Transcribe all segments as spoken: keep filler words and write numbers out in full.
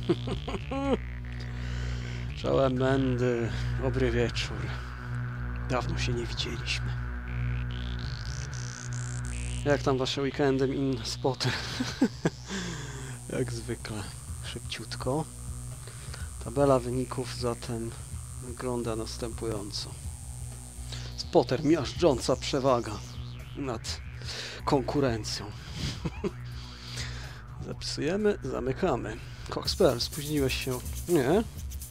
Czołem Mendy, dobry wieczór. Dawno się nie widzieliśmy. Jak tam wasze weekendem in spoty? Jak zwykle, szybciutko. Tabela wyników zatem wygląda następująco. Spotter miażdżąca przewaga nad konkurencją. Zapisujemy, zamykamy. Coxper, spóźniłeś się. Nie.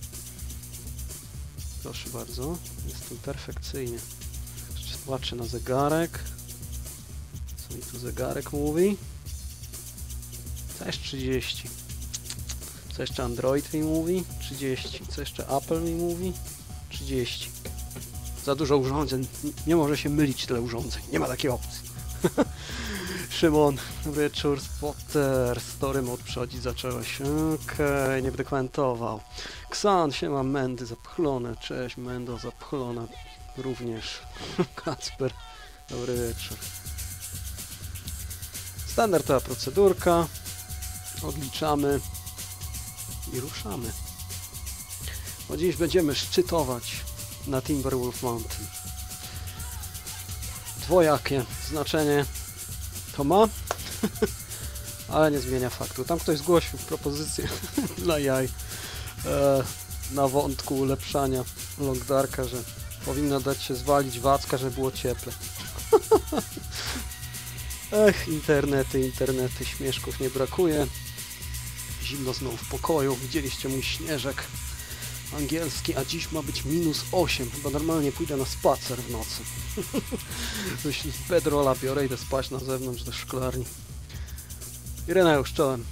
Proszę bardzo, jestem perfekcyjnie. Jeszcze patrzę na zegarek. Co mi tu zegarek mówi? Co jeszcze trzydzieści? Co jeszcze Android mi mówi? trzydzieści. Co jeszcze Apple mi mówi? trzydzieści. Za dużo urządzeń. Nie może się mylić tyle urządzeń. Nie ma takiej opcji. Szymon, dobry wieczór. Spotter, story mode przychodzi, zaczęłaś. Okej, okay, nie będę komentował. Ksan, siema Mendy, zapchlone. Cześć Mendo, zapchlona również. Kacper, dobry wieczór. Standardowa procedurka. Odliczamy i ruszamy. Bo dziś będziemy szczytować na Timberwolf Mountain. Dwojakie znaczenie to ma, ale nie zmienia faktu. Tam ktoś zgłosił propozycję dla jaj e, na wątku ulepszania Long Darka, że powinno dać się zwalić wacka, żeby było cieple. Ech, internety, internety, śmieszków nie brakuje. Zimno znowu w pokoju. Widzieliście mój śnieżek angielski, a dziś ma być minus osiem. Chyba normalnie pójdę na spacer w nocy. Jeśli bedrolla biorę, idę spać na zewnątrz do szklarni. Ireneusz, czołem.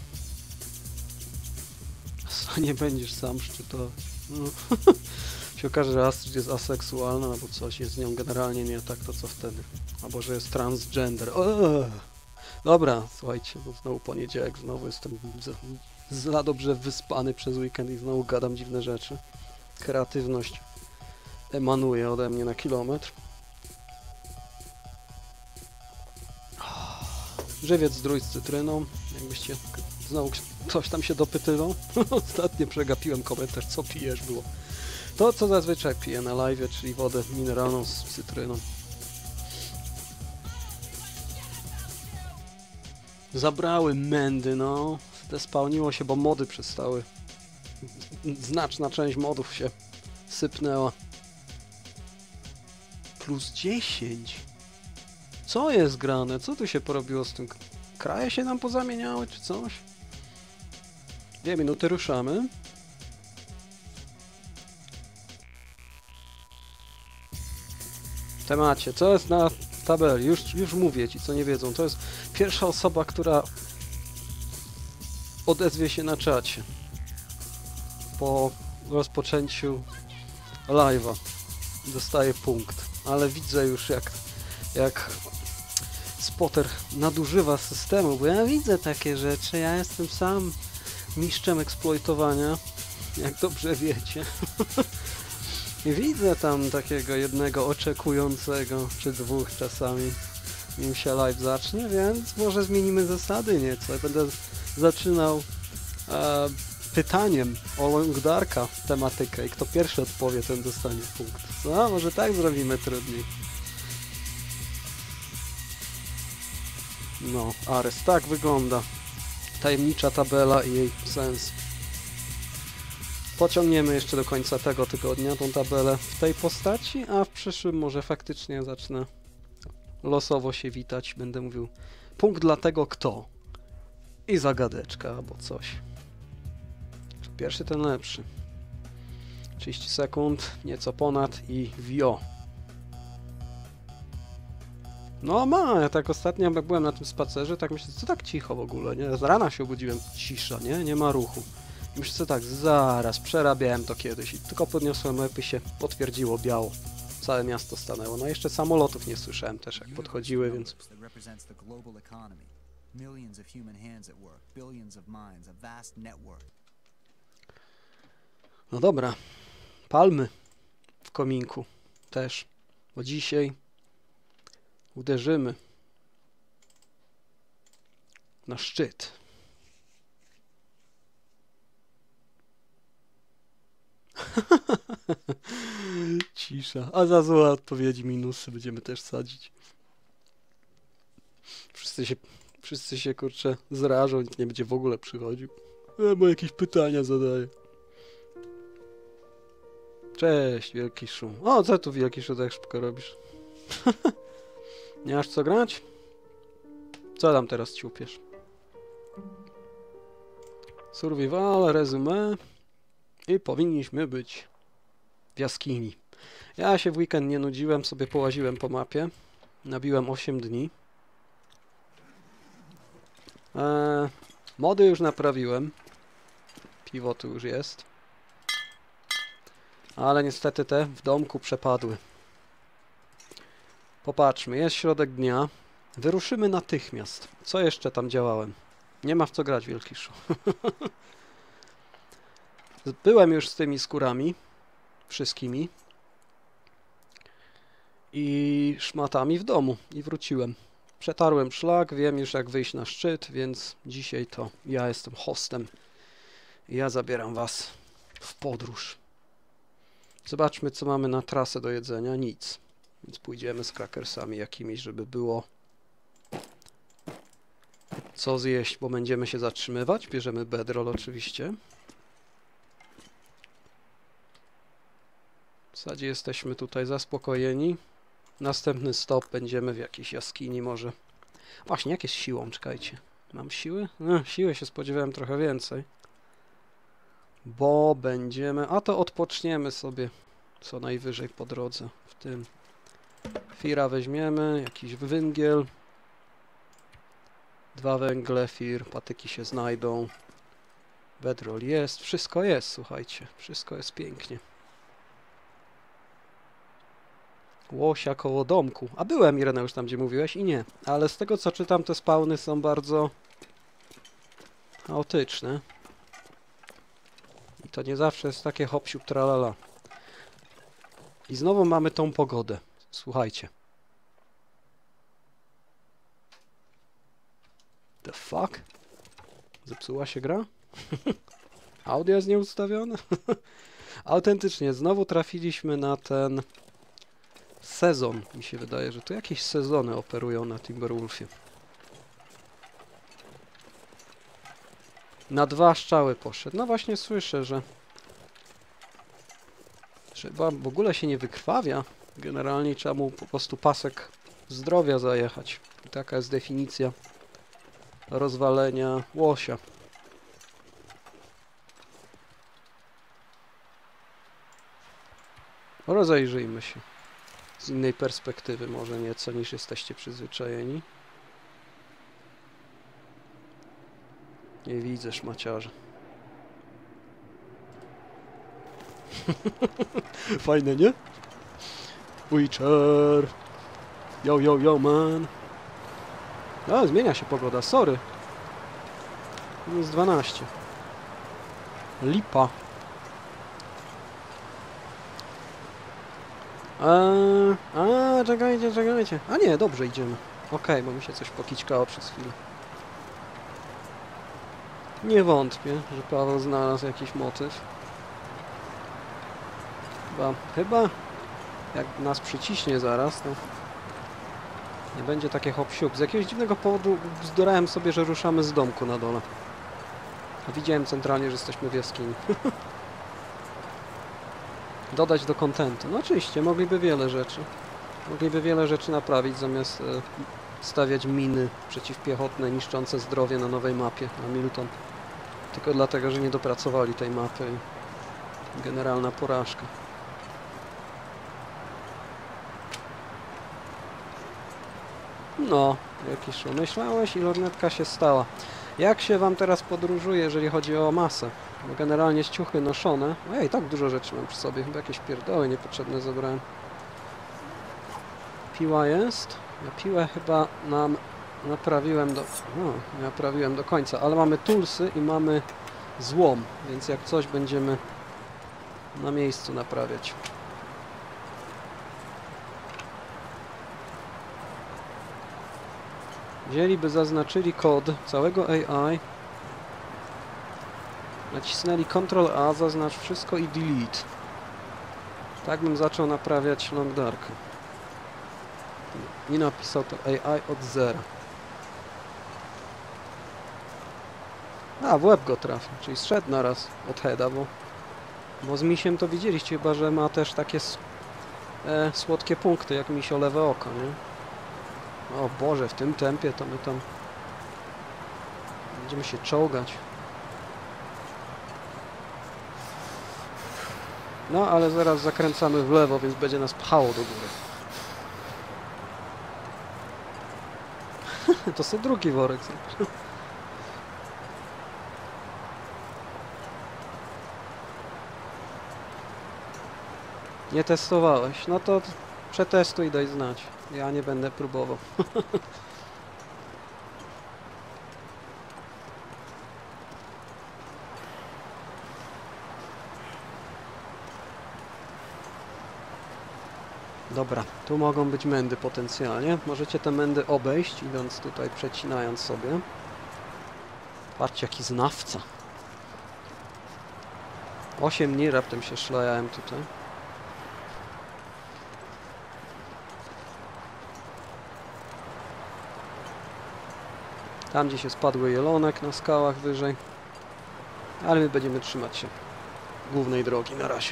Nie będziesz sam szczytować. No. się okaże, że Astrid jest aseksualna albo coś, jest z nią generalnie nie tak, to co wtedy? Albo że jest transgender. Eee. Dobra, słuchajcie, bo znowu poniedziałek, znowu jestem za, za dobrze wyspany przez weekend i znowu gadam dziwne rzeczy. Kreatywność emanuje ode mnie na kilometr. Żywiec zdrój z cytryną, jakbyście znowu ktoś tam się dopytywał. Ostatnio przegapiłem komentarz, co pijesz było. To, co zazwyczaj piję na live, czyli wodę mineralną z cytryną. Zabrały Mendy, no. Zdespałniło się, bo mody przestały. Znaczna część modów się sypnęła. Plus dziesięć. Co jest grane? Co tu się porobiło z tym? Kraje się nam pozamieniały, czy coś? Dwie minuty, ruszamy. W temacie. Co jest na tabeli? Już, już mówię ci, co nie wiedzą. To jest pierwsza osoba, która odezwie się na czacie po rozpoczęciu live'a. Dostaje punkt. Ale widzę już, jak, jak Spotter nadużywa systemu, bo ja widzę takie rzeczy. Ja jestem sam mistrzem eksploitowania, jak dobrze wiecie. I widzę tam takiego jednego oczekującego, czy dwóch czasami, nim się live zacznie, więc może zmienimy zasady nieco. Ja będę zaczynał e, pytaniem o Long Darka tematykę i kto pierwszy odpowie, ten dostanie punkt. Co? Może tak zrobimy trudniej. No, Ares, tak wygląda tajemnicza tabela i jej sens. Pociągniemy jeszcze do końca tego tygodnia tą tabelę w tej postaci, a w przyszłym może faktycznie zacznę losowo się witać. Będę mówił punkt dla tego kto i zagadeczka albo coś. Pierwszy ten lepszy. trzydzieści sekund, nieco ponad i wio. No ma, ja tak ostatnio jak byłem na tym spacerze, tak myślę, co tak cicho w ogóle, nie? Z rana się obudziłem, cisza, nie? Nie ma ruchu. I myślę, tak, zaraz, przerabiałem to kiedyś i tylko podniosłem łeb i się potwierdziło biało. Całe miasto stanęło. No jeszcze samolotów nie słyszałem też, jak podchodziły, więc... No dobra, palmy w kominku też, bo dzisiaj uderzymy na szczyt. Cisza. A za złe odpowiedzi minusy będziemy też sadzić. Wszyscy się, wszyscy się kurczę zrażą, nikt nie będzie w ogóle przychodził. E, bo jakieś pytania zadaję. Cześć, wielki szum. O, co tu wielki szum tak szybko robisz? Nie masz co grać? Co tam teraz ciupiesz? Survival, resume. I powinniśmy być w jaskini. Ja się w weekend nie nudziłem, sobie połaziłem po mapie. Nabiłem osiem dni. Eee, mody już naprawiłem. Piwo tu już jest. Ale niestety te w domku przepadły. Popatrzmy, jest środek dnia. Wyruszymy natychmiast. Co jeszcze tam działałem? Nie ma w co grać, wielki szum. Byłem już z tymi skórami. Wszystkimi. I szmatami w domu. I wróciłem. Przetarłem szlak, wiem już jak wyjść na szczyt, więc dzisiaj to ja jestem hostem. I ja zabieram was w podróż. Zobaczmy, co mamy na trasę do jedzenia. Nic. Więc pójdziemy z krakersami jakimiś, żeby było co zjeść, bo będziemy się zatrzymywać. Bierzemy bedroll oczywiście. W zasadzie jesteśmy tutaj zaspokojeni. Następny stop będziemy w jakiejś jaskini może. Właśnie, jak jest siłą? Czekajcie. Mam siły? No, siły się spodziewałem trochę więcej. Bo będziemy... A to odpoczniemy sobie co najwyżej po drodze. W tym Fira weźmiemy, jakiś węgiel. Dwa węgle, Fir, patyki się znajdą. Bedroll jest, wszystko jest, słuchajcie. Wszystko jest pięknie. Łosia koło domku. A byłem, Ireneusz, tam gdzie mówiłeś i nie. Ale z tego co czytam, te spawny są bardzo chaotyczne. I to nie zawsze jest takie hop-siup tralala. I znowu mamy tą pogodę. Słuchajcie. The fuck? Zepsuła się gra? Audio jest nieustawione? Autentycznie, znowu trafiliśmy na ten sezon. Mi się wydaje, że tu jakieś sezony operują na Timberwolfie. Na dwa strzały poszedł. No właśnie słyszę, że że w ogóle się nie wykrwawia. Generalnie trzeba mu po prostu pasek zdrowia zajechać. I taka jest definicja rozwalenia łosia. Rozejrzyjmy się z innej perspektywy może nieco niż jesteście przyzwyczajeni. Nie widzę szmaciarza. Fajne, nie? Witcher. Yo, yo, yo, man. A, zmienia się pogoda, sorry. Minus dwanaście. Lipa. Eee, a, czekajcie, czekajcie. A nie, dobrze idziemy. Okej, okay, bo mi się coś pokićkało przez chwilę. Nie wątpię, że Paweł znalazł jakiś motyw. Chyba, chyba jak nas przyciśnie zaraz, to nie będzie takie hop-siup. Z jakiegoś dziwnego powodu bzdurałem sobie, że ruszamy z domku na dole. A widziałem centralnie, że jesteśmy w jaskini. Dodać do kontentu. No oczywiście, mogliby wiele rzeczy. Mogliby wiele rzeczy naprawić, zamiast e, stawiać miny przeciwpiechotne niszczące zdrowie na nowej mapie, na Milton. Tylko dlatego, że nie dopracowali tej mapy. Generalna porażka. No, jakiś szum. Myślałeś i lornetka się stała. Jak się wam teraz podróżuje, jeżeli chodzi o masę? Bo generalnie ciuchy noszone. Ej, tak dużo rzeczy mam przy sobie. Chyba jakieś pierdoły niepotrzebne zabrałem. Piła jest. Ja piłę chyba nam naprawiłem do... No, naprawiłem do końca. Ale mamy toolsy i mamy złom. Więc jak coś będziemy na miejscu naprawiać. Wzięli by zaznaczyli kod całego A I, nacisnęli kontrol A, zaznacz wszystko i delete. Tak bym zaczął naprawiać Long Darka. I napisał to A I od zera. A, w łeb go trafił, czyli zszedł naraz od heada, bo, bo z misiem to widzieliście chyba, że ma też takie e, słodkie punkty, jak misio lewe oko, nie? O Boże, w tym tempie to my tam będziemy się czołgać. No, ale zaraz zakręcamy w lewo, więc będzie nas pchało do góry. To sobie drugi worek. Nie testowałeś? No to przetestuj i daj znać. Ja nie będę próbował. Dobra, tu mogą być mędy potencjalnie. Możecie te mędy obejść, idąc tutaj, przecinając sobie. Patrzcie, jaki znawca. Osiem dni raptem się szlajałem tutaj. Tam, gdzie się spadły jelonek na skałach wyżej. Ale my będziemy trzymać się głównej drogi na razie.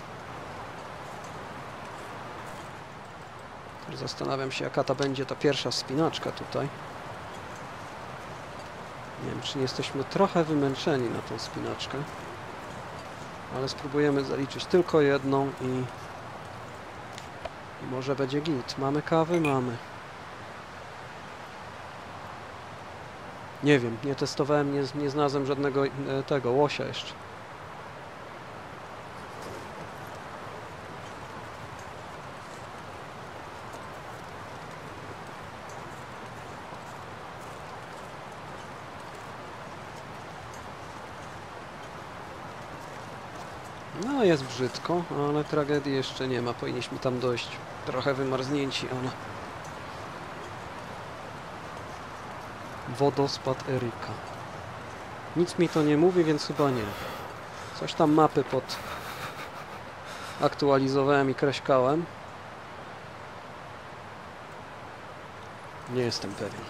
Zastanawiam się, jaka ta będzie ta pierwsza wspinaczka tutaj. Nie wiem, czy nie jesteśmy trochę wymęczeni na tą wspinaczkę. Ale spróbujemy zaliczyć tylko jedną i... i może będzie git. Mamy kawy? Mamy. Nie wiem, nie testowałem, nie, nie znalazłem żadnego e, tego łosia jeszcze. No jest brzydko, ale tragedii jeszcze nie ma. Powinniśmy tam dojść trochę wymarznięci, ale... Wodospad Eryka. Nic mi to nie mówi, więc chyba nie. Coś tam mapy pod... aktualizowałem i kreśkałem. Nie jestem pewien.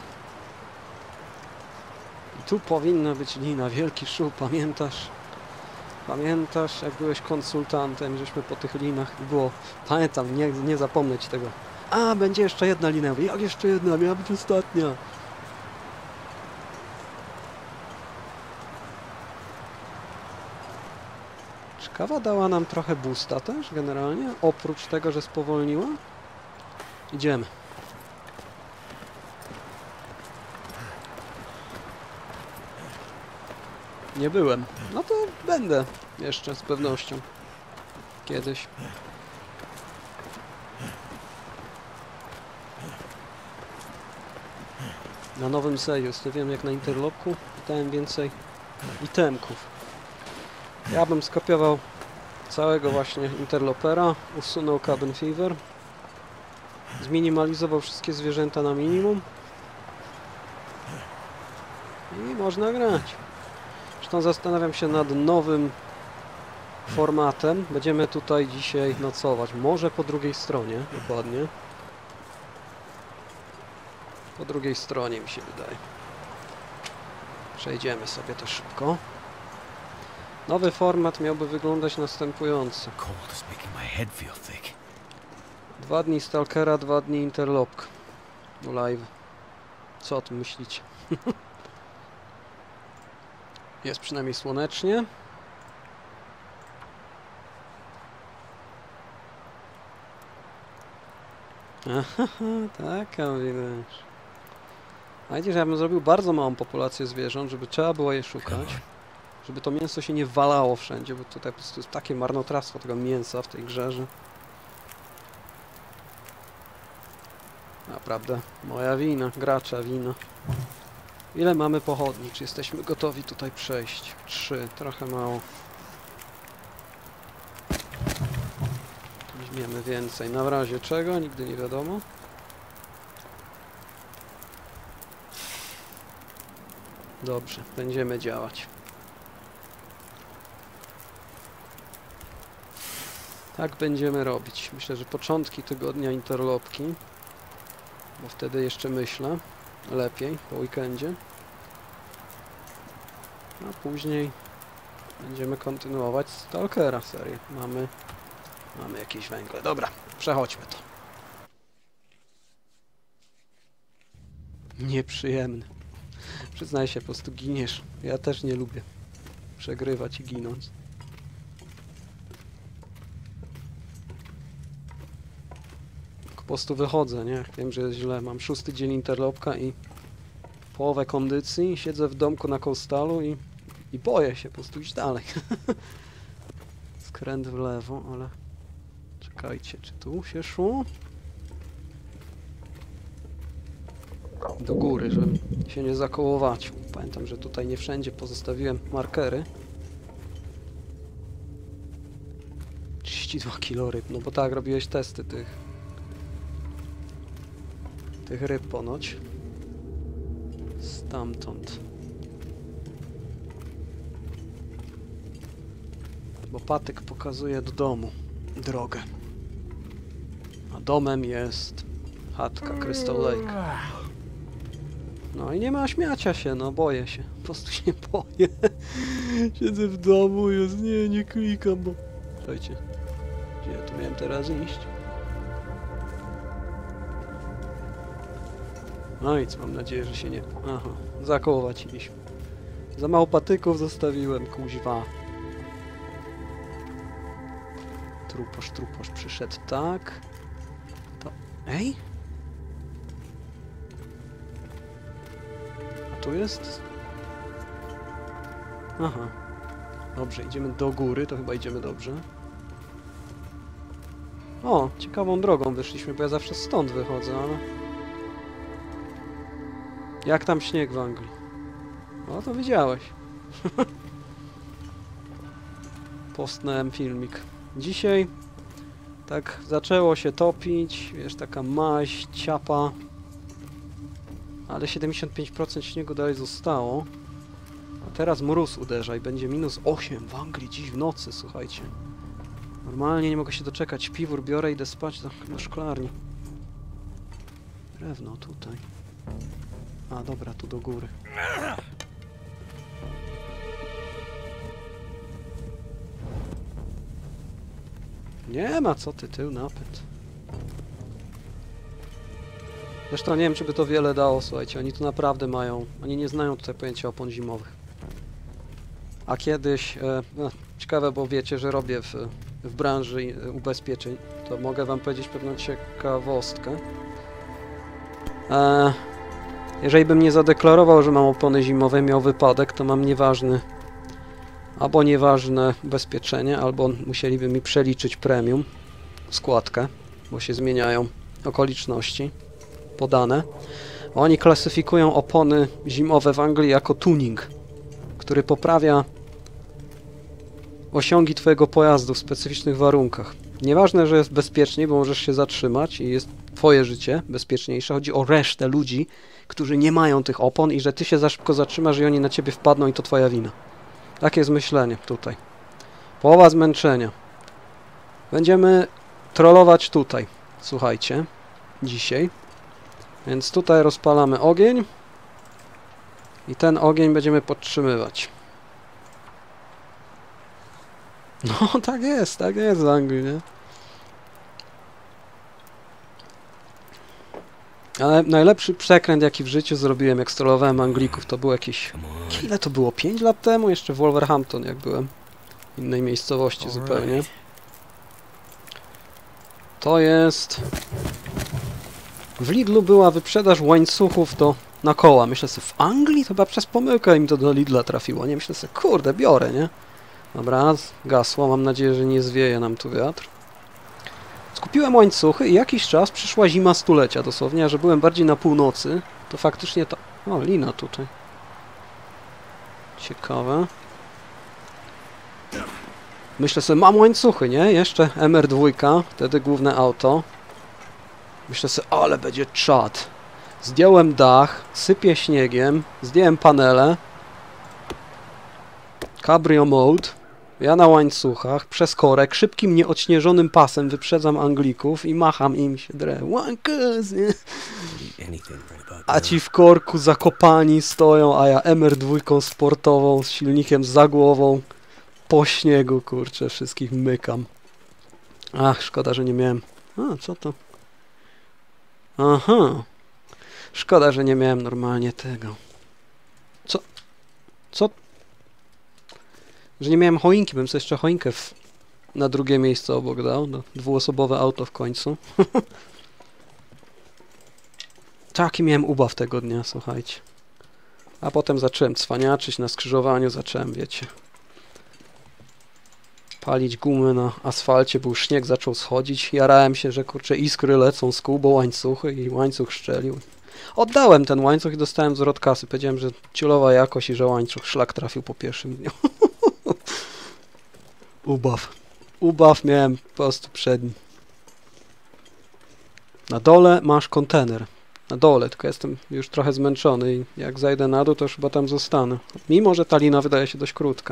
I tu powinna być lina. Wielki szum, pamiętasz? Pamiętasz, jak byłeś konsultantem, żeśmy po tych linach było... Pamiętam, nie, nie zapomnę ci tego. A, będzie jeszcze jedna lina. Jak jeszcze jedna? Miała być ostatnia. Czy kawa dała nam trochę boosta też, generalnie? Oprócz tego, że spowolniła? Idziemy. Nie byłem. No to będę jeszcze z pewnością. Kiedyś. Na nowym Sejus. Nie wiem jak na Interlopku. Dałem więcej itemków. Ja bym skopiował całego właśnie Interlopera. Usunął Cabin Fever. Zminimalizował wszystkie zwierzęta na minimum. I można grać. Zresztą zastanawiam się nad nowym formatem. Będziemy tutaj dzisiaj nocować. Może po drugiej stronie, dokładnie. Po drugiej stronie mi się wydaje. Przejdziemy sobie to szybko. Nowy format miałby wyglądać następująco. Dwa dni Stalkera, dwa dni Interlopk. Live. Co o tym myślicie? Jest przynajmniej słonecznie. Aha, taka wiesz. A widzisz, ja bym zrobił bardzo małą populację zwierząt, żeby trzeba było je szukać. Żeby to mięso się nie walało wszędzie, bo tutaj po prostu jest takie marnotrawstwo tego mięsa w tej grze, że... Naprawdę, moja wina, gracza wina. Ile mamy pochodni? Czy jesteśmy gotowi tutaj przejść? Trzy, trochę mało. Weźmiemy więcej. Na razie czego? Nigdy nie wiadomo. Dobrze, będziemy działać. Tak będziemy robić. Myślę, że początki tygodnia interlopki, bo wtedy jeszcze myślę lepiej po weekendzie. A później będziemy kontynuować Stalkera serię. Mamy, mamy jakieś węgle. Dobra, przechodźmy to. Nieprzyjemny. Przyznaj się, po prostu giniesz. Ja też nie lubię przegrywać i ginąć. Po prostu wychodzę, nie? Wiem, że jest źle. Mam szósty dzień interlopka i połowę kondycji. Siedzę w domku na Coastalu i, i boję się po prostu iść dalej. Skręt w lewo, ale... Czekajcie, czy tu się szło? Do góry, żeby się nie zakołować. Pamiętam, że tutaj nie wszędzie pozostawiłem markery. trzydzieści dwa kilo ryb, no bo tak, robiłeś testy tych tych ryb ponoć. Stamtąd. Bo patyk pokazuje do domu drogę. A domem jest chatka Crystal Lake. No i nie ma śmiacia się, no boję się. Po prostu się boję. Siedzę w domu, jest nie, nie klikam, bo... Słuchajcie, gdzie ja tu miałem teraz iść? No nic, mam nadzieję, że się nie... Aha, zakołować iść. Za mało patyków zostawiłem, kuźwa. Truposz, truposz przyszedł, tak. To... Ej? A tu jest? Aha. Dobrze, idziemy do góry, to chyba idziemy dobrze. O, ciekawą drogą wyszliśmy, bo ja zawsze stąd wychodzę, ale... Jak tam śnieg w Anglii? No to widziałeś. Postnąłem filmik. Dzisiaj tak zaczęło się topić, wiesz, taka maź, ciapa. Ale siedemdziesiąt pięć procent śniegu dalej zostało. A teraz mróz uderza i będzie minus osiem w Anglii dziś w nocy, słuchajcie. Normalnie nie mogę się doczekać. Piwór biorę i idę spać do, do szklarni. Drewno tutaj. A dobra, tu do góry. Nie ma co ty, tył napęd. Zresztą nie wiem, czy by to wiele dało, słuchajcie, oni tu naprawdę mają... Oni nie znają tutaj pojęcia opon zimowych. A kiedyś... E, no, ciekawe, bo wiecie, że robię w, w branży ubezpieczeń, to mogę wam powiedzieć pewną ciekawostkę. E, jeżeli bym nie zadeklarował, że mam opony zimowe, miał wypadek, to mam nieważny... Albo nieważne ubezpieczenie, albo musieliby mi przeliczyć premium, składkę, bo się zmieniają okoliczności podane. Oni klasyfikują opony zimowe w Anglii jako tuning, który poprawia osiągi twojego pojazdu w specyficznych warunkach. Nieważne, że jest bezpiecznie, bo możesz się zatrzymać i jest twoje życie bezpieczniejsze. Chodzi o resztę ludzi, którzy nie mają tych opon i że ty się za szybko zatrzymasz i oni na ciebie wpadną i to twoja wina. Takie jest myślenie tutaj. Połowa zmęczenia. Będziemy trollować tutaj, słuchajcie, dzisiaj. Więc tutaj rozpalamy ogień i ten ogień będziemy podtrzymywać. No, tak jest, tak jest w Anglii, nie? Ale najlepszy przekręt, jaki w życiu zrobiłem, jak strollowałem Anglików, to było jakieś... Ile to było? pięć lat temu? Jeszcze w Wolverhampton, jak byłem. W innej miejscowości zupełnie. To jest... W Lidlu była wyprzedaż łańcuchów do... na koła. Myślę sobie, w Anglii? To chyba przez pomyłkę im to do Lidla trafiło, nie? Myślę sobie, kurde, biorę, nie? Dobra, gasło. Mam nadzieję, że nie zwieje nam tu wiatr. Skupiłem łańcuchy i jakiś czas przyszła zima stulecia dosłownie, a że byłem bardziej na północy, to faktycznie ta... O, lina tutaj. Ciekawe. Myślę sobie, mam łańcuchy, nie? Jeszcze M R dwa, wtedy główne auto. Myślę sobie, ale będzie czad. Zdjąłem dach, sypię śniegiem, zdjąłem panele. Cabrio mode. Ja na łańcuchach, przez korek, szybkim, nieodśnieżonym pasem wyprzedzam Anglików i macham im się drę. Łankas, nie? A ci w korku zakopani stoją, a ja em er dwa sportową z silnikiem za głową po śniegu, kurczę, wszystkich mykam. Ach, szkoda, że nie miałem... A, co to? Aha. Szkoda, że nie miałem normalnie tego. Co? Co? Że nie miałem choinki, bym sobie jeszcze choinkę w... na drugie miejsce obok dał. No, dwuosobowe auto w końcu. Taki miałem ubaw tego dnia, słuchajcie. A potem zacząłem cwaniaczyć na skrzyżowaniu, zacząłem, wiecie... palić gumy na asfalcie, był śnieg, zaczął schodzić. Jarałem się, że kurczę, iskry lecą z kół, bo łańcuchy i łańcuch szczelił. Oddałem ten łańcuch i dostałem zwrot kasy. Powiedziałem, że ciulowa jakość i że łańcuch szlak trafił po pierwszym dniu. Ubaw. Ubaw miałem po prostu przedni. Na dole masz kontener. Na dole, tylko jestem już trochę zmęczony i jak zajdę na dół, to już chyba tam zostanę. Mimo, że ta lina wydaje się dość krótka.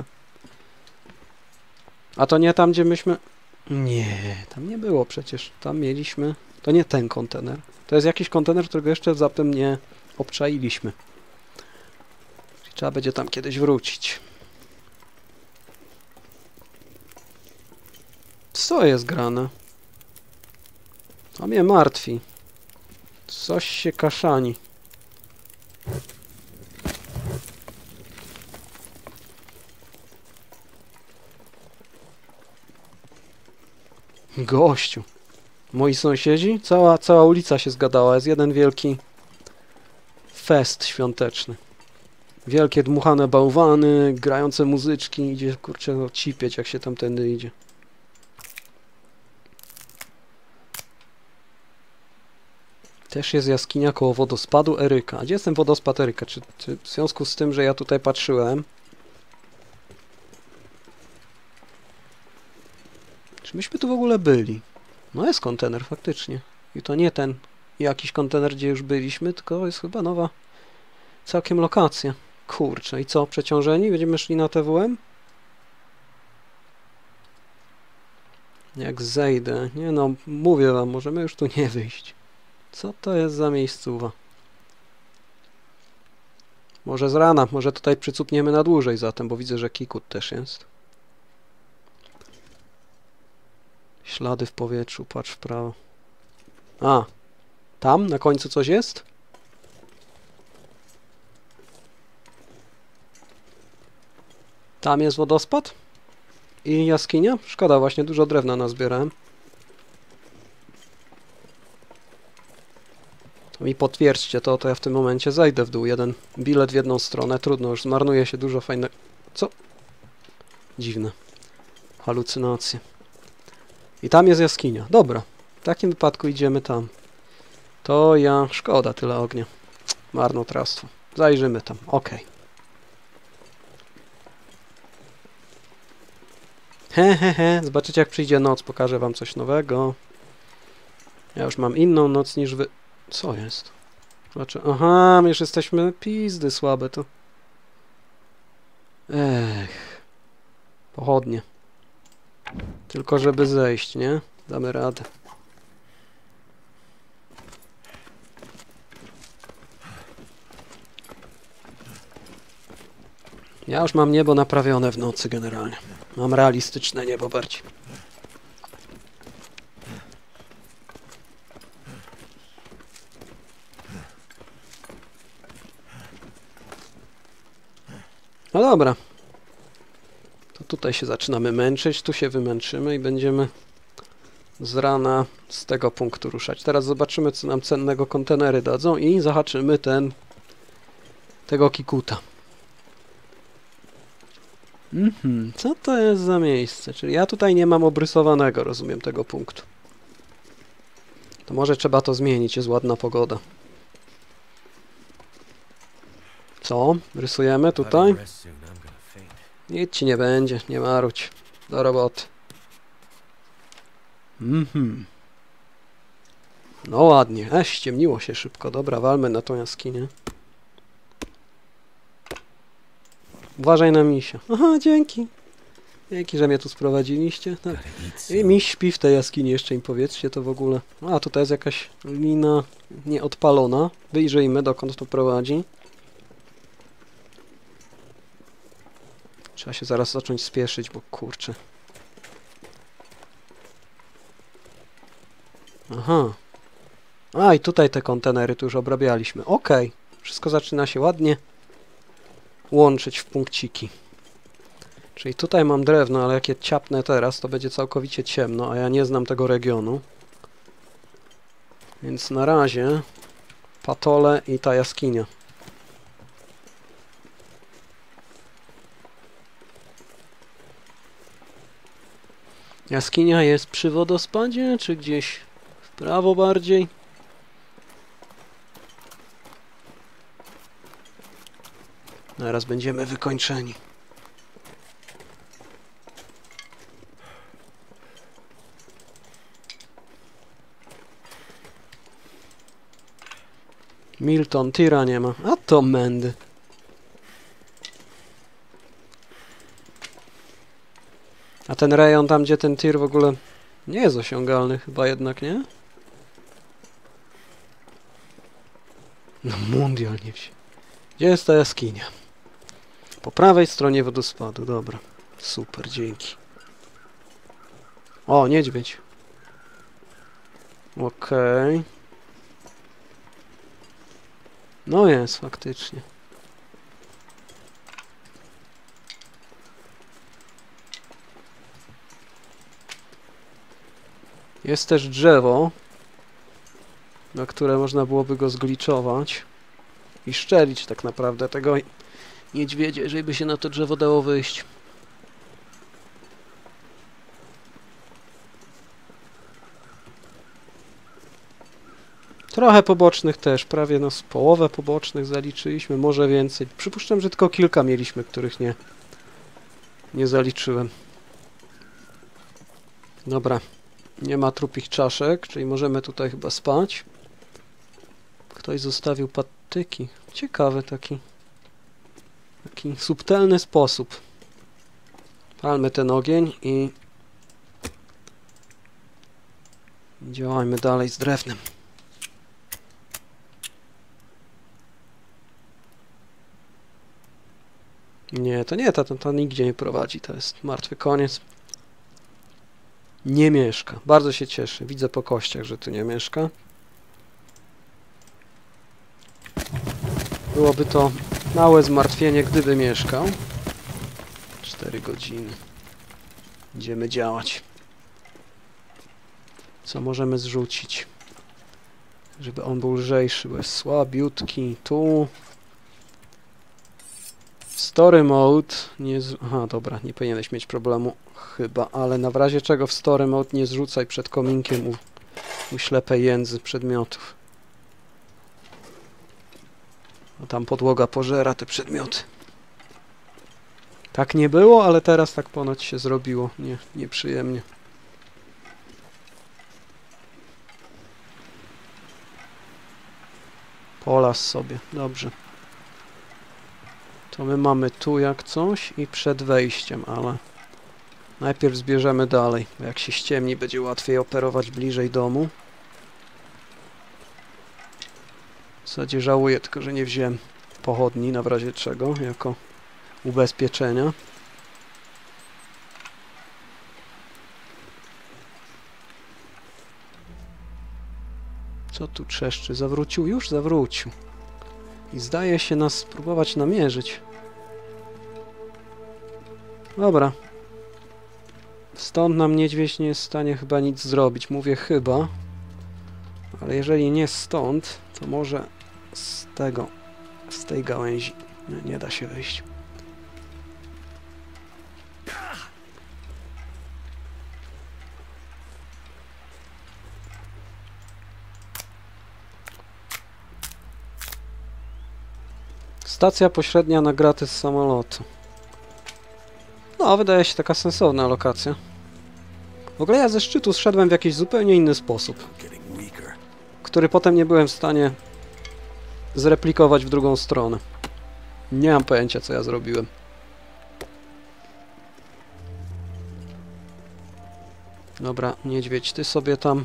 A to nie tam, gdzie myśmy... Nie, tam nie było przecież. Tam mieliśmy... To nie ten kontener. To jest jakiś kontener, którego jeszcze zatem nie obczailiśmy. Czyli trzeba będzie tam kiedyś wrócić. Co jest grane? To mnie martwi. Coś się kaszani. Gościu. Moi sąsiedzi? Cała, cała ulica się zgadała. Jest jeden wielki fest świąteczny. Wielkie dmuchane bałwany, grające muzyczki. Idzie, kurczę, no, cipieć, jak się tamtędy idzie. Też jest jaskinia koło wodospadu Eryka. A gdzie jest ten wodospad Eryka? Czy, czy w związku z tym, że ja tutaj patrzyłem... Czy myśmy tu w ogóle byli? No jest kontener, faktycznie. I to nie ten jakiś kontener, gdzie już byliśmy, tylko jest chyba nowa całkiem lokacja. Kurczę, i co? Przeciążeni? Będziemy szli na T W M? Jak zejdę. Nie no, mówię wam, możemy już tu nie wyjść. Co to jest za miejscowa? Może z rana, może tutaj przycupniemy na dłużej zatem, bo widzę, że Kikut też jest. Ślady w powietrzu, patrz w prawo. A, tam na końcu coś jest? Tam jest wodospad? I jaskinia? Szkoda, właśnie dużo drewna nazbierałem. To mi potwierdźcie to, to ja w tym momencie zejdę w dół. Jeden bilet w jedną stronę, trudno, już zmarnuje się dużo fajnego... Co? Dziwne. Halucynacje. I tam jest jaskinia. Dobra. W takim wypadku idziemy tam. To ja... Szkoda tyle ognia. Marnotrawstwo. Zajrzymy tam. Ok. He, he, he. Zobaczycie, jak przyjdzie noc. Pokażę wam coś nowego. Ja już mam inną noc niż wy... Co jest? Znaczy... Aha, my już jesteśmy... Pizdy słabe to. Ech. Pochodnie. Tylko żeby zejść, nie? Damy radę. Ja już mam niebo naprawione w nocy generalnie. Mam realistyczne niebo bardziej. No dobra. To tutaj się zaczynamy męczyć, tu się wymęczymy i będziemy z rana z tego punktu ruszać. Teraz zobaczymy, co nam cennego kontenery dadzą i zahaczymy ten tego Kikuta. Mhm, co to jest za miejsce? Czyli ja tutaj nie mam obrysowanego, rozumiem, tego punktu. To może trzeba to zmienić, jest ładna pogoda. Co? Rysujemy tutaj? Nic ci nie będzie, nie marudź. Do roboty. Mhm. No ładnie. E, ściemniło się szybko. Dobra, walmy na tą jaskinię. Uważaj na misia. Aha, dzięki. Dzięki, że mnie tu sprowadziliście. No. I mi śpi w tej jaskini, jeszcze im powiedzcie to w ogóle. A, tutaj jest jakaś lina nieodpalona. Wyjrzyjmy, dokąd to prowadzi. Trzeba się zaraz zacząć spieszyć, bo kurczę. Aha. A, i tutaj te kontenery tu już obrabialiśmy. Okej. Wszystko zaczyna się ładnie łączyć w punkciki. Czyli tutaj mam drewno, ale jak je ciapnę teraz, to będzie całkowicie ciemno, a ja nie znam tego regionu. Więc na razie patole i ta jaskinia. Jaskinia jest przy wodospadzie, czy gdzieś w prawo bardziej? Zaraz będziemy wykończeni. Milton, tira nie ma. A to mędy. A ten rejon tam, gdzie ten tir w ogóle nie jest osiągalny chyba jednak, nie? No mundial nie wsi. Gdzie jest ta jaskinia? Po prawej stronie wodospadu, dobra. Super, dzięki. O, niedźwiedź. Okej. Okay. No jest, faktycznie. Jest też drzewo, na które można byłoby go zgliczować i szczelić tak naprawdę tego niedźwiedzia, jeżeli by się na to drzewo dało wyjść. Trochę pobocznych też, prawie no z połowę pobocznych zaliczyliśmy, może więcej. Przypuszczam, że tylko kilka mieliśmy, których nie, nie zaliczyłem. Dobra, nie ma trupich czaszek, czyli możemy tutaj chyba spać. Ktoś zostawił patyki. Ciekawy taki, taki subtelny sposób. Palmy ten ogień i działajmy dalej z drewnem. Nie, to nie, to, to, to nigdzie nie prowadzi, to jest martwy koniec. Nie mieszka. Bardzo się cieszę. Widzę po kościach, że tu nie mieszka. Byłoby to małe zmartwienie, gdyby mieszkał. cztery godziny. Idziemy działać. Co możemy zrzucić? Żeby on był lżejszy, bo jest słabiutki. Tu... Story mode nie z... Aha, dobra, nie powinieneś mieć problemu chyba, ale na w razie czego w story mode nie zrzucaj przed kominkiem u, u ślepej jędzy przedmiotów. Bo tam podłoga pożera te przedmioty. Tak nie było, ale teraz tak ponoć się zrobiło. Nie, nieprzyjemnie. Polas sobie, dobrze. To my mamy tu jak coś i przed wejściem, ale najpierw zbierzemy dalej, bo jak się ściemni, będzie łatwiej operować bliżej domu. W zasadzie żałuję tylko, że nie wziąłem pochodni na w razie czego, jako ubezpieczenia. Co tu trzeszczy? Zawrócił? Już zawrócił. I zdaje się nas spróbować namierzyć. Dobra. Stąd nam niedźwiedź nie jest w stanie chyba nic zrobić. Mówię chyba. Ale jeżeli nie stąd, to może z tego, z tej gałęzi. Nie, nie da się wyjść. Stacja pośrednia na graty z samolotu. No, wydaje się taka sensowna lokacja. W ogóle ja ze szczytu zszedłem w jakiś zupełnie inny sposób, który potem nie byłem w stanie zreplikować w drugą stronę. Nie mam pojęcia, co ja zrobiłem. Dobra, niedźwiedź, ty sobie tam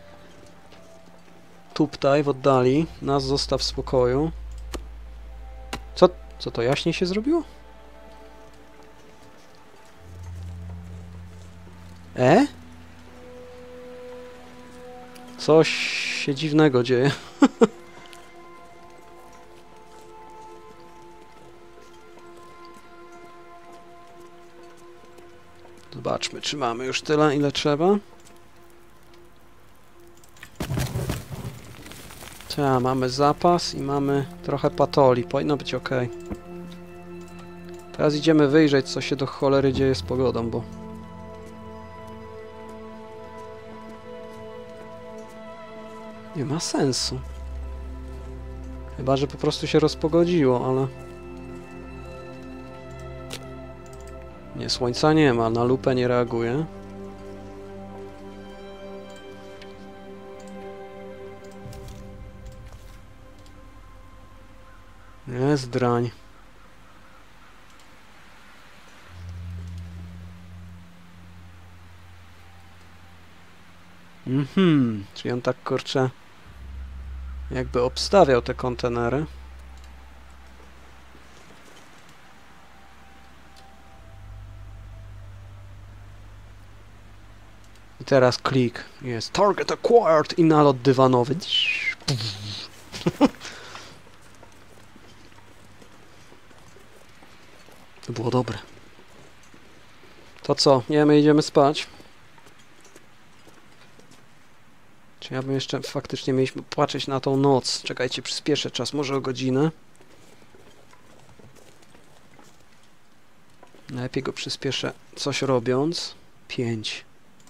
tuptaj w oddali, nas zostaw w spokoju. Co, co to jaśniej się zrobiło? E? Coś się dziwnego dzieje. Zobaczmy, czy mamy już tyle, ile trzeba. Tak, mamy zapas i mamy trochę patoli. Powinno być ok. Teraz idziemy wyjrzeć, co się do cholery dzieje z pogodą, bo... Nie ma sensu. Chyba, że po prostu się rozpogodziło, ale... Nie, słońca nie ma, na lupę nie reaguje. Jest drań. Mhm, czyli on tak, kurczę, jakby obstawiał te kontenery. I teraz klik. Jest target acquired i nalot dywanowy. To było dobre. To co? Nie, my idziemy spać. Czy ja bym jeszcze faktycznie mieliśmy patrzeć na tą noc. Czekajcie, przyspieszę czas, może o godzinę. Najlepiej go przyspieszę coś robiąc. Pięć.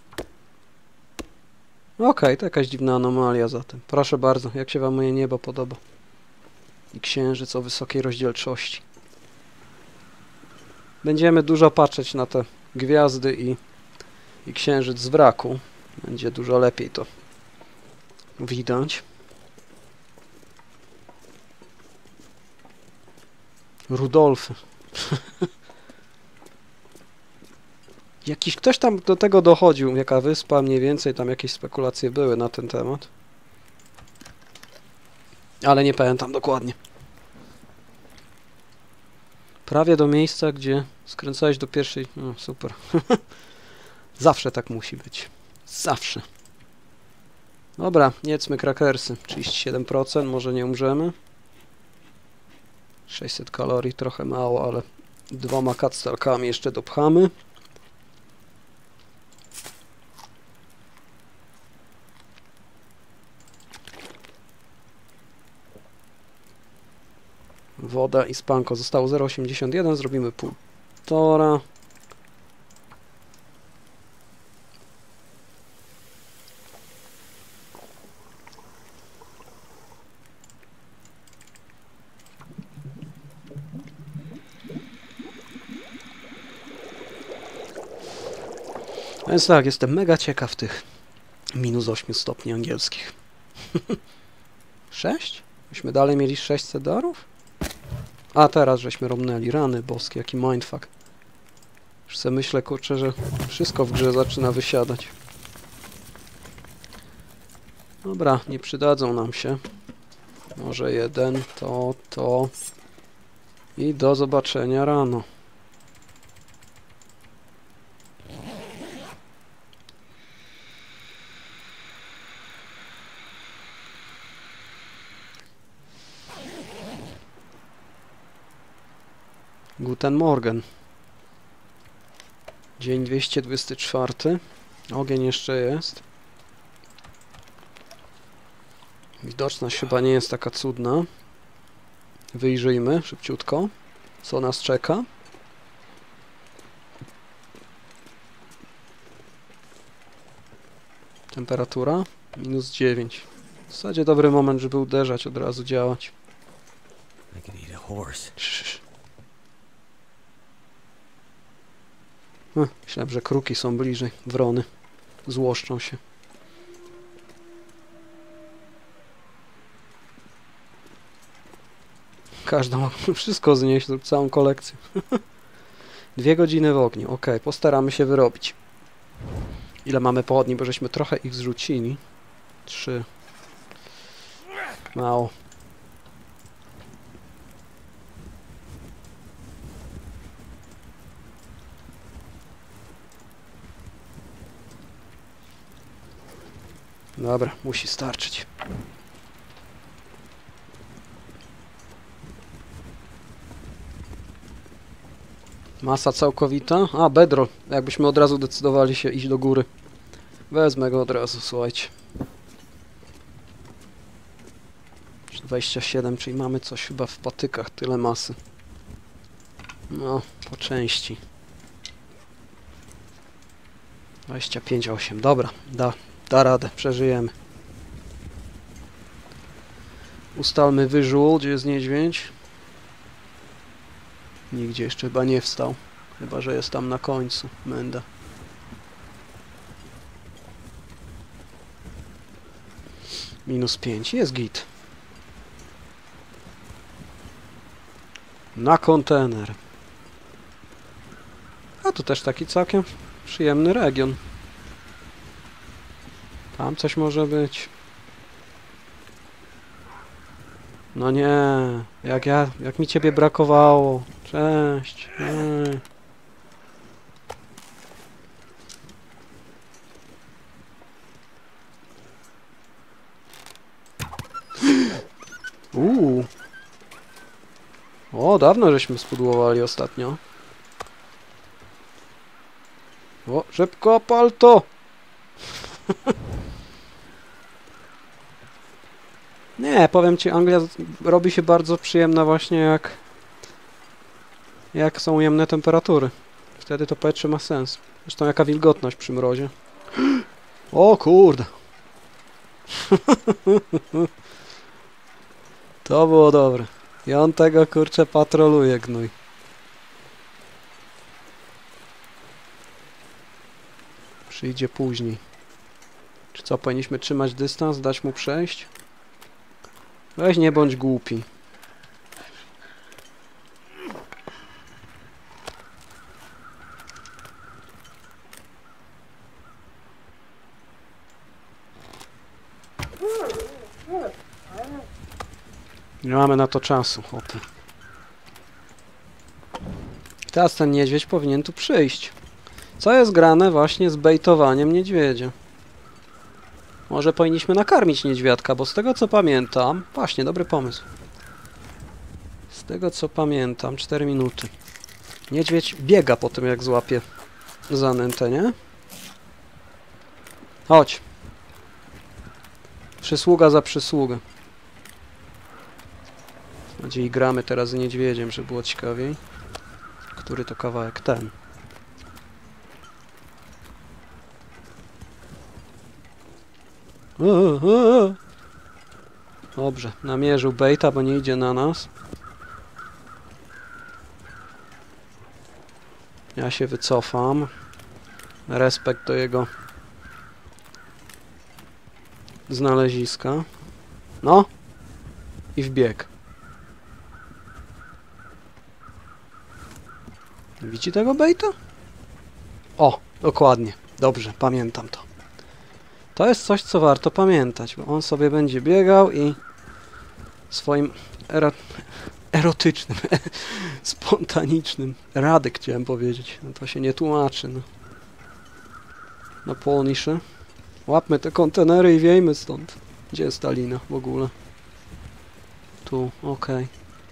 Okej, okay, to jakaś dziwna anomalia zatem. Proszę bardzo, jak się wam moje niebo podoba? I księżyc o wysokiej rozdzielczości. Będziemy dużo patrzeć na te gwiazdy i, i księżyc z wraku. Będzie dużo lepiej to widać. Rudolfy. Jakiś ktoś tam do tego dochodził, jaka wyspa, mniej więcej tam jakieś spekulacje były na ten temat. Ale nie pamiętam dokładnie. Prawie do miejsca, gdzie skręcałeś do pierwszej... No, super. Zawsze tak musi być. Zawsze. Dobra, jedzmy krakersy. trzydzieści siedem procent, może nie umrzemy. sześćset kalorii, trochę mało, ale dwoma katstalkami jeszcze dopchamy. Woda i spanko. Zostało zero przecinek osiemdziesiąt jeden, zrobimy półtora. Więc tak, jestem mega ciekaw tych minus ośmiu stopni angielskich. sześć? Myśmy dalej mieli sześćset darów? A teraz żeśmy romnęli. Rany boskie, jaki mindfuck. Już sobie myślę, kurczę, że wszystko w grze zaczyna wysiadać. Dobra, nie przydadzą nam się. Może jeden, to, to. I do zobaczenia rano. Guten Morgen. Dzień dwieście dwudziesty czwarty. Ogień jeszcze jest. Widoczność chyba nie jest taka cudna. Wyjrzyjmy szybciutko, co nas czeka. Temperatura minus dziewięć. W zasadzie dobry moment, żeby uderzać, od razu działać. Hm, myślałem, że kruki są bliżej. Wrony złoszczą się. Każda ma wszystko znieść, lub całą kolekcję. Dwie godziny w ogniu. Ok, postaramy się wyrobić. Ile mamy pochodni, bo żeśmy trochę ich zrzucili. Trzy. Mało. Dobra, musi starczyć. Masa całkowita. A, bedroll. Jakbyśmy od razu decydowali się iść do góry. Wezmę go od razu, słuchajcie. dwadzieścia siedem, czyli mamy coś chyba w patykach, tyle masy. No, po części. dwadzieścia pięć, osiem. Dobra, da, da radę, przeżyjemy. Ustalmy visual, gdzie jest niedźwiedź. Nigdzie jeszcze chyba nie wstał. Chyba że jest tam na końcu. Menda. Minus pięć. Jest git. Na kontener. A tu też taki całkiem przyjemny region. Tam coś może być. No nie. Jak ja, jak mi ciebie brakowało. Cześć. Ej. Uuu. O, dawno żeśmy spudłowali ostatnio. O, szybko, pal to! Nie, powiem ci, Anglia robi się bardzo przyjemna właśnie jak... jak są ujemne temperatury. Wtedy to powietrze ma sens. Zresztą jaka wilgotność przy mrozie. O kurde! To było dobre. I on tego kurczę patroluje, gnój. Przyjdzie później. Czy co, powinniśmy trzymać dystans, dać mu przejść? Weź, nie bądź głupi. Nie mamy na to czasu, chłopie. Teraz ten niedźwiedź powinien tu przyjść. Co jest grane właśnie z bejtowaniem niedźwiedzia? Może powinniśmy nakarmić niedźwiadka, bo z tego co pamiętam... Właśnie, dobry pomysł. Z tego co pamiętam, cztery minuty. Niedźwiedź biega po tym, jak złapie zanętę, nie? Chodź. Przysługa za przysługę. Mam nadzieję, gramy teraz z niedźwiedziem, żeby było ciekawiej. Który to kawałek? Ten. O, o, o. Dobrze, namierzył bejta, bo nie idzie na nas. Ja się wycofam. Respekt do jego znaleziska. No. I wbieg. Widzi tego bejta? O, dokładnie. Dobrze, pamiętam to. To jest coś, co warto pamiętać, bo on sobie będzie biegał i swoim ero erotycznym, spontanicznym, radyk chciałem powiedzieć. No to się nie tłumaczy. No, no Polniszy. Łapmy te kontenery i wiejmy stąd. Gdzie jest ta lina w ogóle? Tu, okej. Okay.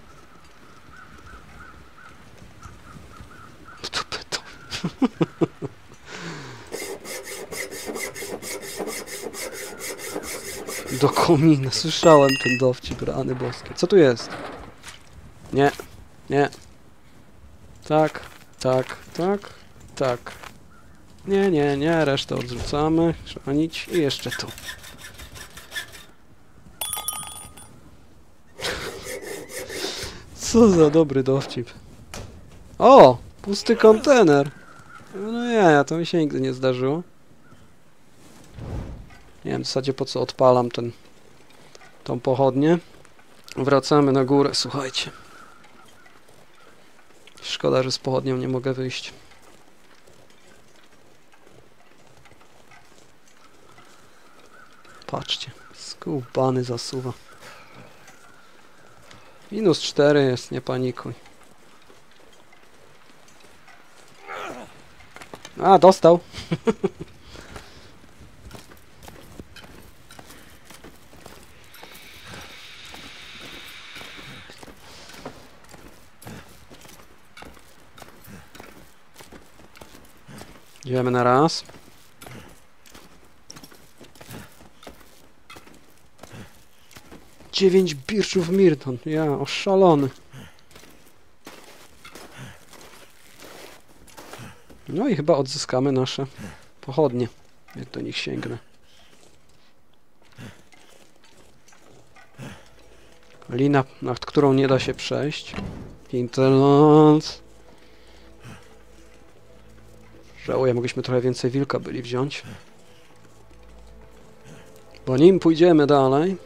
Do komina. Słyszałem ten dowcip, rany boskie. Co tu jest? Nie. Nie. Tak. Tak. Tak. Tak. Nie, nie, nie. Resztę odrzucamy. Chrzanić. I jeszcze tu. Co za dobry dowcip. O! Pusty kontener. No nie, to mi się nigdy nie zdarzyło. Nie wiem w zasadzie po co odpalam ten, tą pochodnię. Wracamy na górę, słuchajcie. Szkoda, że z pochodnią nie mogę wyjść. Patrzcie, skubany zasuwa. Minus cztery jest, nie panikuj. A, dostał. Idziemy na raz. Dziewięć birczów Mirton. Ja, oszalony. No i chyba odzyskamy nasze pochodnie. Jak do nich sięgnę. Lina, nad którą nie da się przejść. Hinterlands. Żałuję, mogliśmy trochę więcej wilka byli wziąć. Bo nim pójdziemy dalej.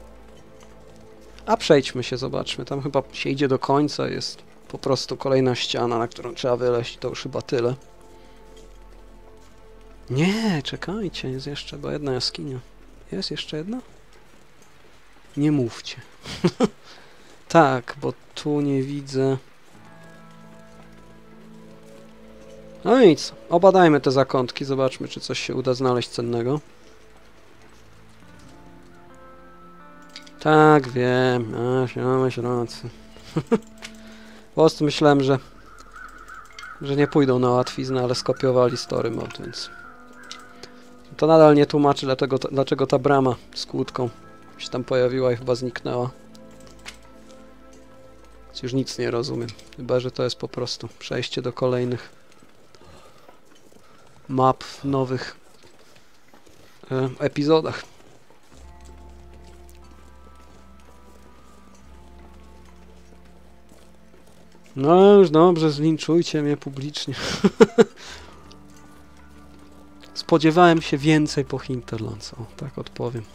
A przejdźmy się, zobaczmy. Tam chyba się idzie do końca. Jest po prostu kolejna ściana, na którą trzeba wyleźć. To już chyba tyle. Nie, czekajcie. Jest jeszcze chyba jedna jaskinia. Jest jeszcze jedna? Nie mówcie. Tak, bo tu nie widzę... No nic, obadajmy te zakątki, zobaczmy, czy coś się uda znaleźć cennego. Tak, wiem, a, miałeś rację. Po prostu myślałem, że że nie pójdą na łatwiznę, ale skopiowali story mode, więc... To nadal nie tłumaczy, dlaczego ta, dlaczego ta brama z kłódką się tam pojawiła i chyba zniknęła. Więc już nic nie rozumiem, chyba że to jest po prostu przejście do kolejnych map w nowych e, epizodach. No już dobrze, zlinczujcie mnie publicznie. Spodziewałem się więcej po Hinterlands, o, tak odpowiem.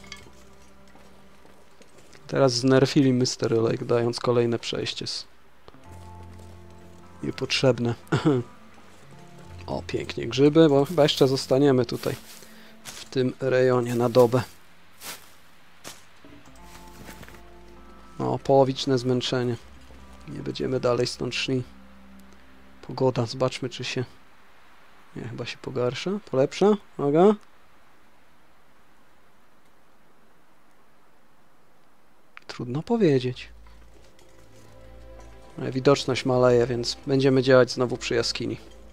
Teraz znerfili Mystery Lake, dając kolejne przejście z... niepotrzebne. O, pięknie grzyby, bo chyba jeszcze zostaniemy tutaj w tym rejonie na dobę. O, połowiczne zmęczenie. Nie będziemy dalej stąd szli. Pogoda, zobaczmy, czy się... Nie, chyba się pogarsza. Polepsza? Uwaga. Trudno powiedzieć. Ale widoczność maleje, więc będziemy działać znowu przy jaskini.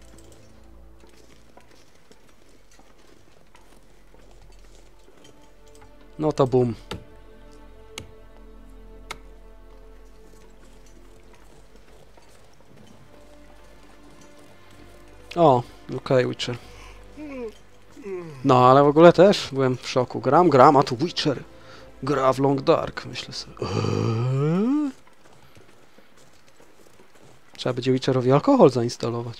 No to bum. O, okej, okay, Witcher. No, ale w ogóle też byłem w szoku. Gram, gram, a tu Witcher gra w Long Dark. Myślę sobie... Eee? Trzeba będzie Witcherowi alkohol zainstalować.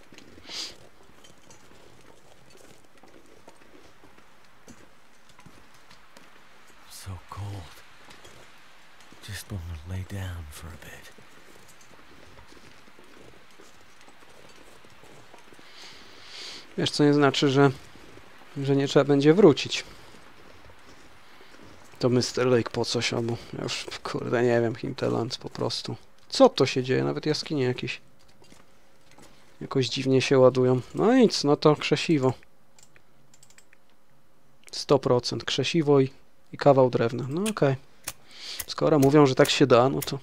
So cold. Just want to lay down for a bit. Wiesz, co nie znaczy, że że nie trzeba będzie wrócić. To Mystery Lake po coś, albo ja już, kurde, nie wiem, Hinterlands po prostu. Co to się dzieje? Nawet jaskinie jakieś jakoś dziwnie się ładują. No nic, no to krzesiwo. sto procent krzesiwo i, i kawał drewna. No okej. Okay. Skoro mówią, że tak się da, no to...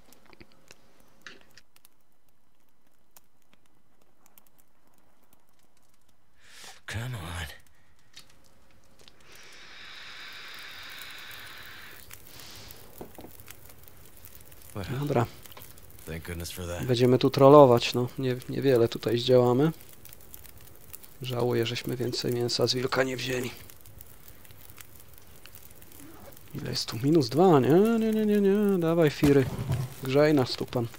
Come on. Dobra. Thank goodness for that. Będziemy tu trollować, no. Nie, niewiele tutaj zdziałamy. Żałuję, żeśmy więcej mięsa z wilka nie wzięli. Ile jest tu? Minus dwa, nie? Nie, nie, nie, nie. Dawaj, firy. Grzej nas tu, pan.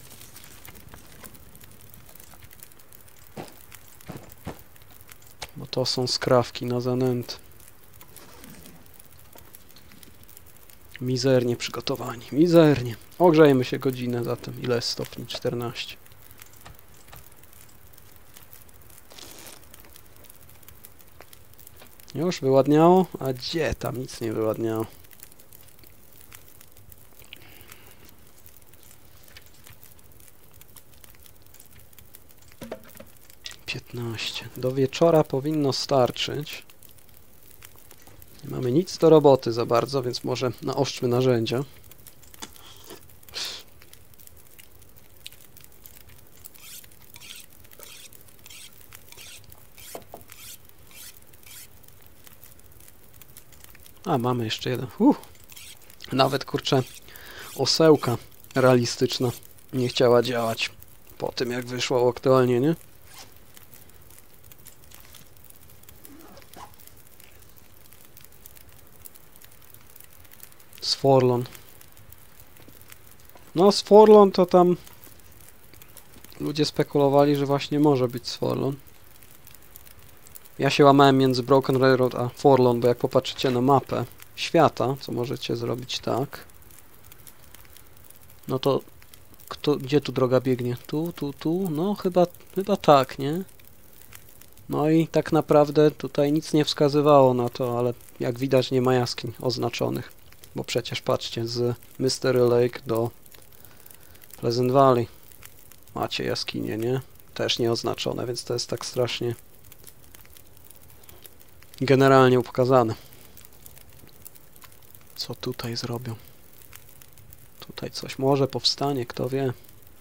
Bo to są skrawki na zanęt. Mizernie przygotowani. Mizernie. Ogrzejmy się godzinę zatem. Ile jest stopni? czternaście. Już wyładniało? A gdzie? Tam nic nie wyładniało. piętnaście. Do wieczora powinno starczyć. Nie mamy nic do roboty za bardzo, więc może naoszczmy narzędzia. A, mamy jeszcze jeden. Uh. Nawet, kurczę, osełka realistyczna nie chciała działać po tym, jak wyszło aktualnie, nie? Z Forlon. No, z Forlon to tam ludzie spekulowali, że właśnie może być z Forlon. Ja się łamałem między Broken Railroad a Forlon, bo jak popatrzycie na mapę świata, co możecie zrobić tak, no to kto, gdzie tu droga biegnie? Tu, tu, tu? No chyba, chyba tak, nie? No i tak naprawdę tutaj nic nie wskazywało na to, ale jak widać nie ma jaskiń oznaczonych, bo przecież patrzcie, z Mystery Lake do Pleasant Valley macie jaskinie, nie? Też nieoznaczone, więc to jest tak strasznie generalnie pokazane. Co tutaj zrobią? Tutaj coś może powstanie, kto wie.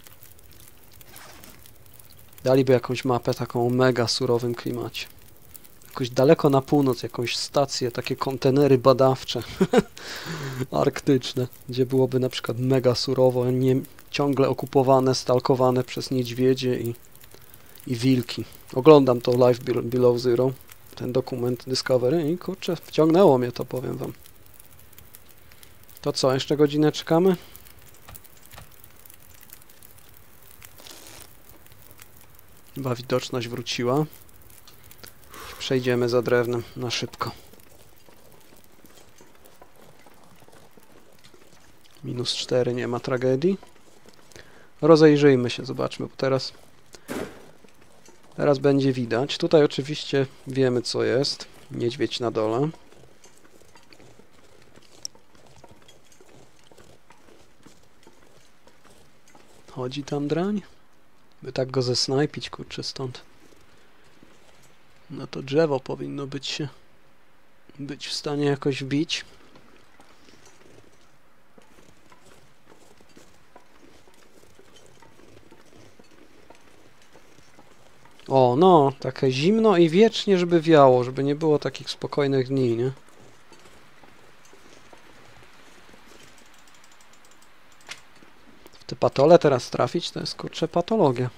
Daliby jakąś mapę taką o mega surowym klimacie. Jakoś daleko na północ, jakąś stację, takie kontenery badawcze arktyczne, gdzie byłoby na przykład mega surowo, nie, ciągle okupowane, stalkowane przez niedźwiedzie i, i wilki. Oglądam to Live Below Zero, ten dokument Discovery i kurczę, wciągnęło mnie to, powiem wam. To co, jeszcze godzinę czekamy? Chyba widoczność wróciła. Przejdziemy za drewnem na szybko. Minus cztery, nie ma tragedii. Rozejrzyjmy się, zobaczmy, bo teraz teraz będzie widać. Tutaj oczywiście wiemy, co jest. Niedźwiedź na dole. Chodzi tam drań? By tak go zesnajpić, kurczę, stąd. No to drzewo powinno być się być w stanie jakoś wbić. O, no, takie zimno i wiecznie, żeby wiało, żeby nie było takich spokojnych dni, nie? W te patole teraz trafić, to jest, kurczę, patologia.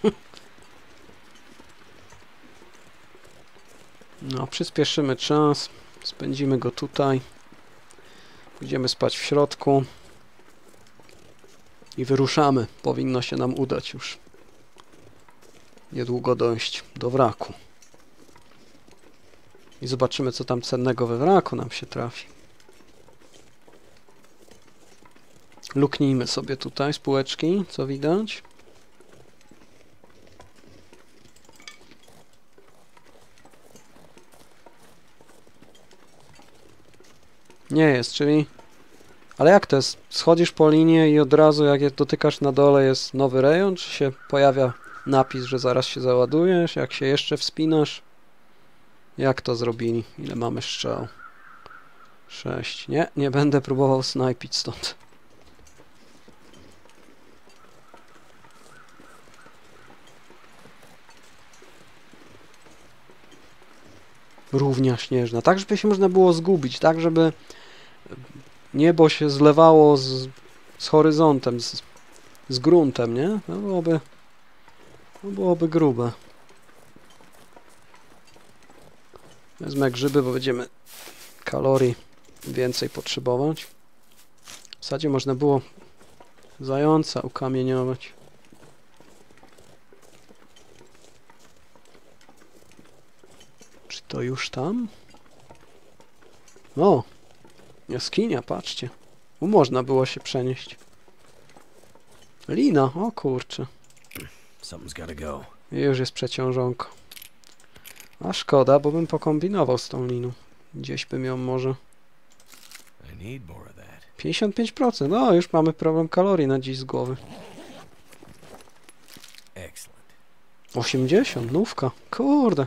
No, przyspieszymy czas, spędzimy go tutaj. Pójdziemy spać w środku. I wyruszamy. Powinno się nam udać już niedługo dojść do wraku. I zobaczymy, co tam cennego we wraku nam się trafi. Luknijmy sobie tutaj spółeczki, co widać. Nie jest, czyli... Ale jak to jest? Schodzisz po linie i od razu jak je dotykasz na dole jest nowy rejon? Czy się pojawia napis, że zaraz się załadujesz? Jak się jeszcze wspinasz? Jak to zrobili? Ile mamy strzał? Sześć. Nie, nie będę próbował snajpić stąd. Równia śnieżna. Tak, żeby się można było zgubić. Tak, żeby niebo się zlewało z, z horyzontem, z, z gruntem, nie? No byłoby, no byłoby grube. Wezmę grzyby, bo będziemy kalorii więcej potrzebować. W zasadzie można było zająca ukamieniować. Czy to już tam? O! Jaskinia, patrzcie. Tu można było się przenieść. Lina, o kurczę. Something's gotta go. I już jest przeciążonko. A szkoda, bo bym pokombinował z tą liną. Gdzieś bym ją może... I need more of that. pięćdziesiąt pięć procent. No, już mamy problem kalorii na dziś z głowy. Excellent. osiemdziesiąt, nówka. Kurde.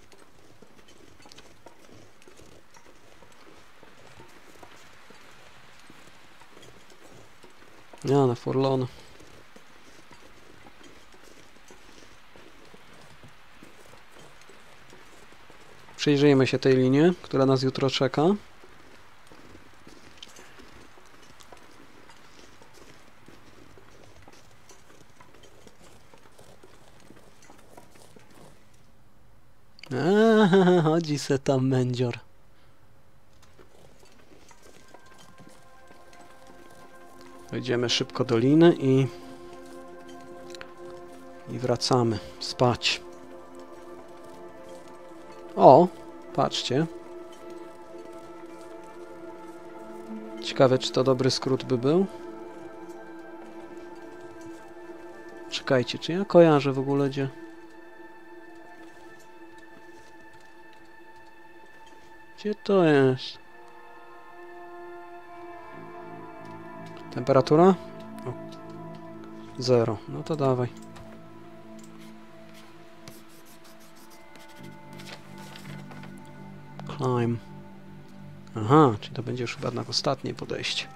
Ja na forlone. Przyjrzyjmy się tej linie, która nas jutro czeka. Aha, chodzi se tam mędzior. Wejdziemy szybko do liny i... I wracamy spać. O, patrzcie. Ciekawe, czy to dobry skrót by był. Czekajcie, czy ja kojarzę w ogóle gdzie... Gdzie to jest? Temperatura? O. Zero. No to dawaj. Climb. Aha, czyli to będzie już chyba jednak ostatnie podejście.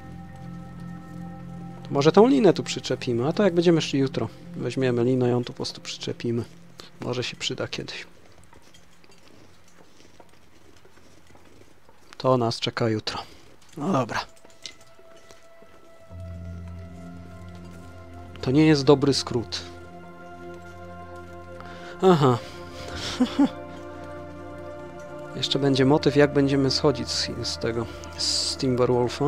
To może tą linę tu przyczepimy, a to jak będziemy szli jutro. Weźmiemy linę i ją tu po prostu przyczepimy. Może się przyda kiedyś. To nas czeka jutro. No dobra. To nie jest dobry skrót. Aha. Jeszcze będzie motyw, jak będziemy schodzić z, z tego, z Timberwolfa.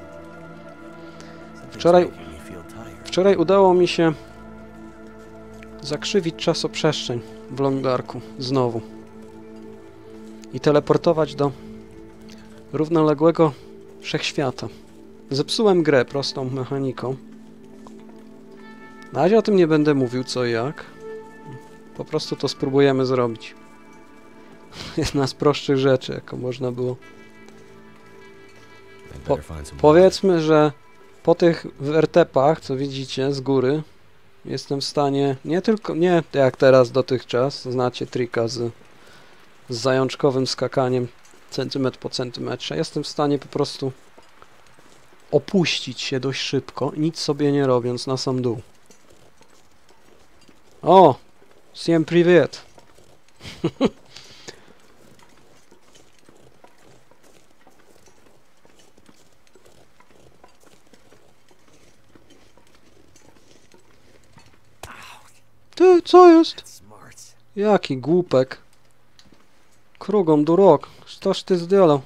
Wczoraj, wczoraj udało mi się zakrzywić czasoprzestrzeń w Long Darku znowu i teleportować do równoległego wszechświata. Zepsułem grę prostą mechaniką. Na razie o tym nie będę mówił co i jak. Po prostu to spróbujemy zrobić. Jedna z prostszych rzeczy, jaką można było. Po, powiedzmy, że po tych wertepach, co widzicie z góry, jestem w stanie, nie tylko, nie jak teraz dotychczas, znacie trika z, z zajączkowym skakaniem centymetr po centymetrze, jestem w stanie po prostu opuścić się dość szybko, nic sobie nie robiąc na sam dół. O! Всем привет! Ty, co jest? Jaki głupek. Krugom durok. Coś ty zdjął.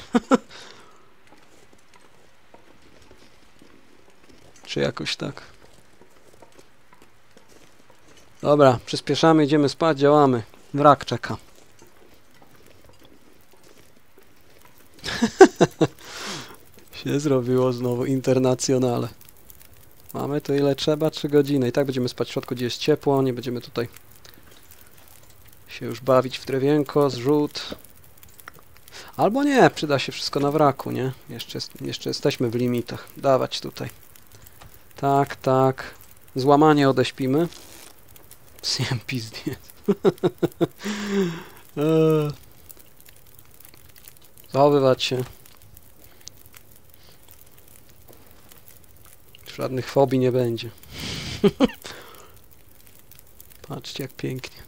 Czy jakoś tak. Dobra, przyspieszamy, idziemy spać, działamy. Wrak czeka. Się zrobiło znowu internacjonale. Mamy tu ile trzeba? trzy godziny. I tak będziemy spać w środku, gdzie jest ciepło. Nie będziemy tutaj się już bawić w drewienko, zrzut. Albo nie, przyda się wszystko na wraku, nie? Jeszcze, jeszcze jesteśmy w limitach. Dawać tutaj. Tak, tak. Złamanie odeśpimy. Zjem pizdiec. Zachowywać się. Żadnych fobii nie będzie. Patrzcie jak pięknie.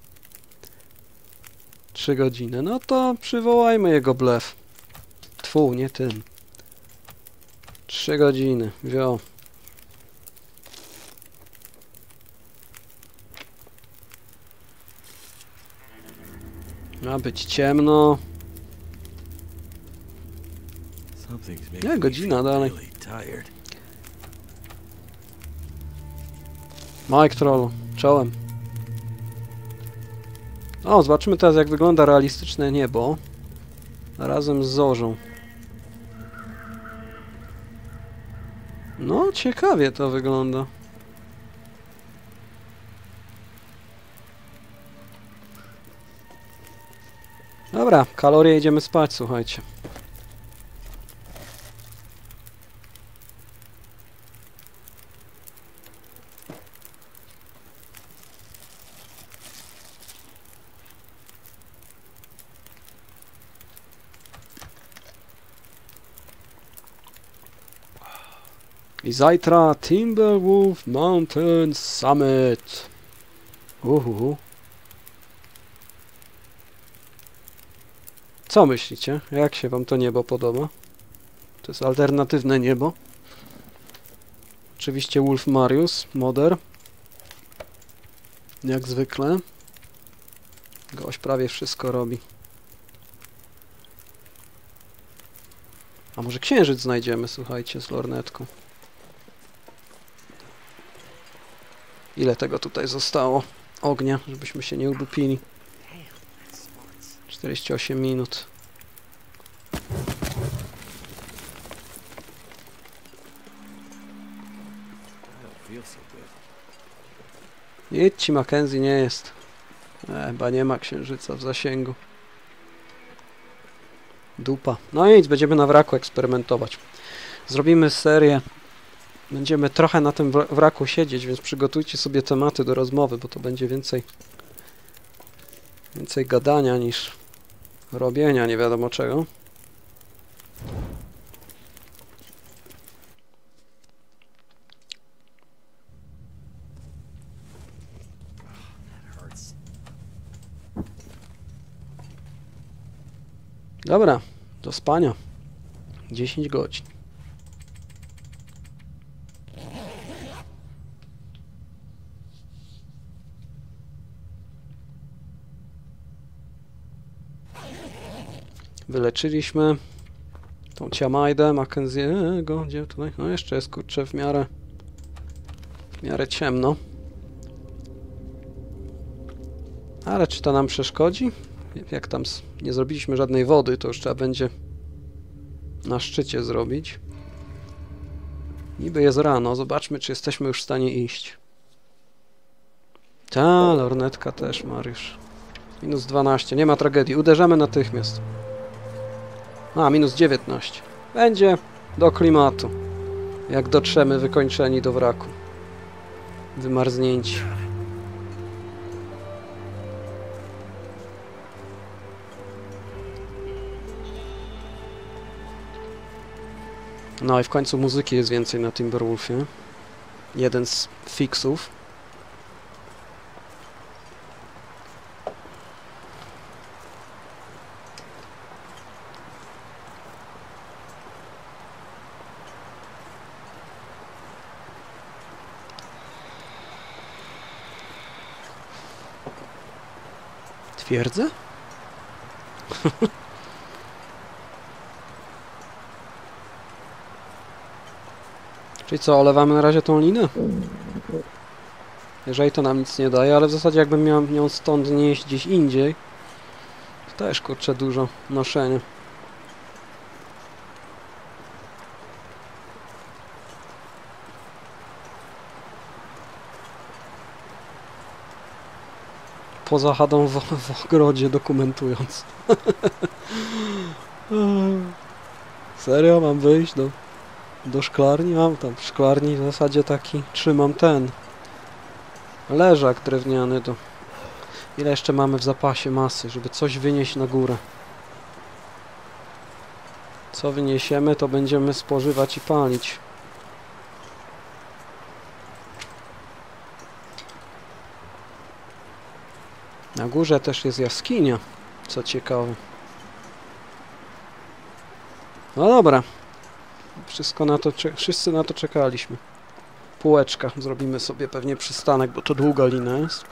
Trzy godziny. No to przywołajmy jego blef. Tfu, nie tym. Trzy godziny. Wio. Ma być ciemno. Nie, godzina dalej. Mike Troll, czołem. O, zobaczymy teraz jak wygląda realistyczne niebo. Razem z zorzą. No, ciekawie to wygląda. Dobra, kalorie, idziemy spać, słuchajcie. I zajtra Timberwolf Mountain Summit. Uhuhu. Co myślicie? Jak się wam to niebo podoba? To jest alternatywne niebo. Oczywiście Wolf Marius, modder. Jak zwykle. Gość prawie wszystko robi. A może księżyc znajdziemy, słuchajcie, z lornetką. Ile tego tutaj zostało? Ognia, żebyśmy się nie udupili. czterdzieści osiem minut. Nic ci, Mackenzie, nie jest. E, chyba nie ma księżyca w zasięgu. Dupa. No i nic, będziemy na wraku eksperymentować. Zrobimy serię. Będziemy trochę na tym wraku siedzieć, więc przygotujcie sobie tematy do rozmowy, bo to będzie więcej więcej gadania niż robienia nie wiadomo czego. Dobra, do spania. dziesięć godzin. Wyleczyliśmy tą Ciamajdę, Mackenziego, gdzie tutaj? No jeszcze jest, kurczę, w miarę w miarę ciemno. Ale czy to nam przeszkodzi? Jak tam nie zrobiliśmy żadnej wody, to już trzeba będzie na szczycie zrobić. Niby jest rano, zobaczmy, czy jesteśmy już w stanie iść. Ta, lornetka też, Mariusz. Minus dwanaście, nie ma tragedii, uderzamy natychmiast. A, minus dziewiętnaście. Będzie do klimatu. Jak dotrzemy wykończeni do wraku. Wymarznięci. No i w końcu muzyki jest więcej na Timberwolfie. Jeden z fixów. Twierdzę? Czyli co, olewamy na razie tą linę? Jeżeli to nam nic nie daje, ale w zasadzie jakbym miał ją stąd nieść gdzieś indziej, to też, kurczę, dużo noszenia. Poza chadą w, w ogrodzie dokumentując. Serio? Mam wyjść do, do szklarni? Mam tam w szklarni w zasadzie taki, trzymam ten leżak drewniany do... Ile jeszcze mamy w zapasie masy, żeby coś wynieść na górę? Co wyniesiemy, to będziemy spożywać i palić. Na górze też jest jaskinia, co ciekawe. No dobra. Wszystko na to, wszyscy na to czekaliśmy. Półeczka. Zrobimy sobie pewnie przystanek, bo to długa lina jest.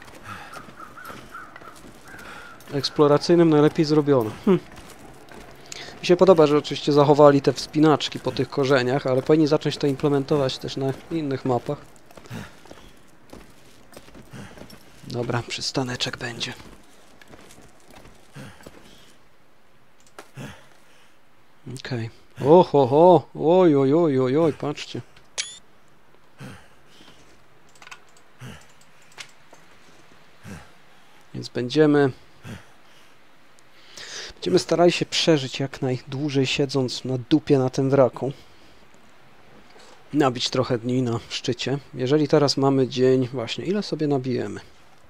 Eksploracyjnym najlepiej zrobione. Hm. Mi się podoba, że oczywiście zachowali te wspinaczki po tych korzeniach, ale powinni zacząć to implementować też na innych mapach. Dobra, przystaneczek będzie. Okej. Okay. Oho, ho, oj, oj, oj, oj, oj, patrzcie. Więc będziemy Będziemy starali się przeżyć jak najdłużej, siedząc na dupie na tym wraku. Nabić trochę dni na szczycie. Jeżeli teraz mamy dzień... Właśnie, ile sobie nabijemy?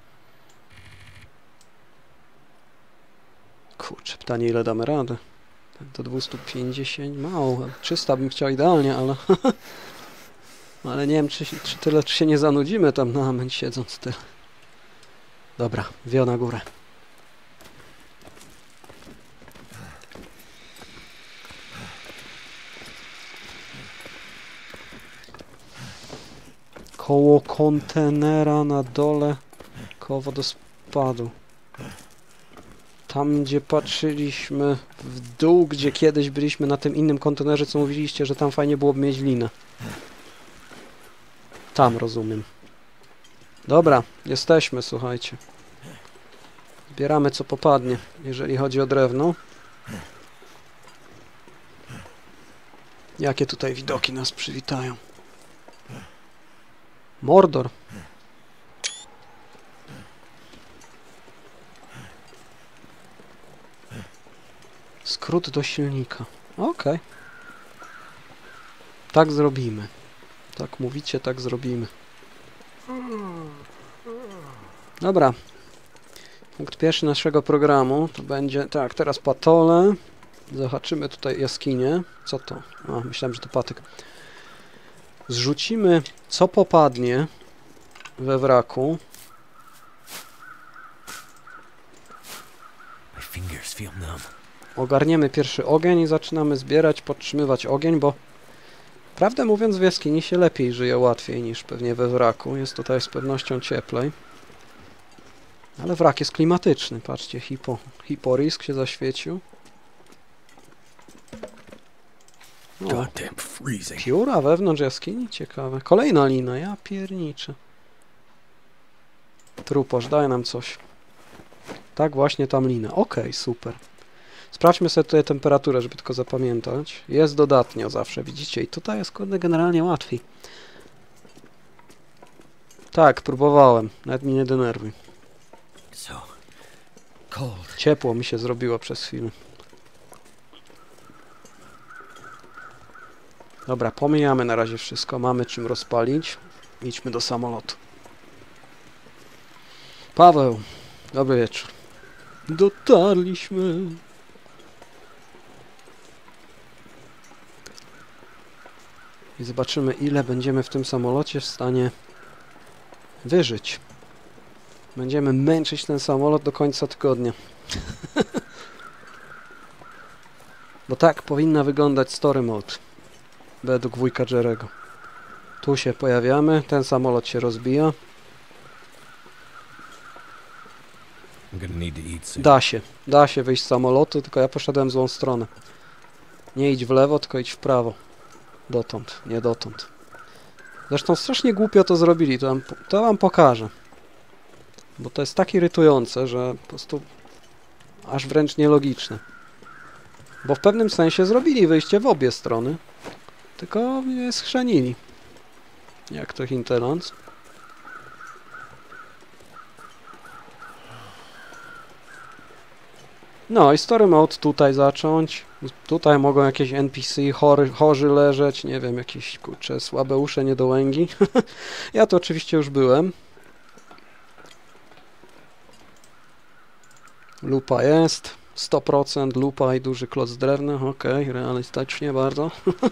Kurczę, pytanie, ile damy radę? Do dwieście pięćdziesiąt? Mało. trzysta bym chciał idealnie, ale... ale nie wiem, czy, czy tyle, czy się nie zanudzimy tam na moment siedząc tyle. Dobra, wio na górę. Koło kontenera na dole, koło wodospadu. Tam, gdzie patrzyliśmy w dół, gdzie kiedyś byliśmy na tym innym kontenerze, co mówiliście, że tam fajnie byłoby mieć linę. Tam, rozumiem. Dobra, jesteśmy, słuchajcie. Zbieramy, co popadnie, jeżeli chodzi o drewno. Jakie tutaj widoki nas przywitają. Mordor. Skrót do silnika. Okej. Okay. Tak zrobimy. Tak mówicie, tak zrobimy. Dobra. Punkt pierwszy naszego programu to będzie... Tak, teraz patole. Zahaczymy tutaj jaskinię. Co to? A, myślałem, że to patyk. Zrzucimy, co popadnie we wraku. Ogarniemy pierwszy ogień i zaczynamy zbierać, podtrzymywać ogień, bo prawdę mówiąc w jaskini się lepiej żyje, łatwiej niż pewnie we wraku. Jest tutaj z pewnością cieplej. Ale wrak jest klimatyczny. Patrzcie, hipo, hiporisk się zaświecił. O, pióra wewnątrz jaskini? Ciekawe. Kolejna lina, ja pierniczę. Truposz, daj nam coś. Tak, właśnie tam linę. Okej, okay, super. Sprawdźmy sobie tutaj temperaturę, żeby tylko zapamiętać. Jest dodatnio zawsze, widzicie? I tutaj jest kurde generalnie łatwiej. Tak, próbowałem. Nawet mnie nie denerwuj. Ciepło mi się zrobiło przez chwilę. Dobra, pomijamy na razie wszystko. Mamy czym rozpalić. Idźmy do samolotu. Paweł, dobry wieczór. Dotarliśmy. I zobaczymy, ile będziemy w tym samolocie w stanie wyżyć. Będziemy męczyć ten samolot do końca tygodnia. Bo tak powinna wyglądać story mode. Według wujka Jerego. Tu się pojawiamy, ten samolot się rozbija. Da się, da się wyjść z samolotu, tylko ja poszedłem w złą stronę. Nie idź w lewo, tylko idź w prawo. Dotąd, nie dotąd. Zresztą strasznie głupio to zrobili, to wam, to wam pokażę. Bo to jest tak irytujące, że po prostu aż wręcz nielogiczne. Bo w pewnym sensie zrobili wyjście w obie strony, tylko je schrzanili. Jak to Hinterlands. No i story mode tutaj zacząć. Tutaj mogą jakieś N P C chory, chorzy leżeć, nie wiem, jakieś kurcze słabe usze, niedołęgi. Ja to oczywiście już byłem. Lupa jest. sto procent lupa i duży kloc drewna. Okej, okay, realistycznie bardzo.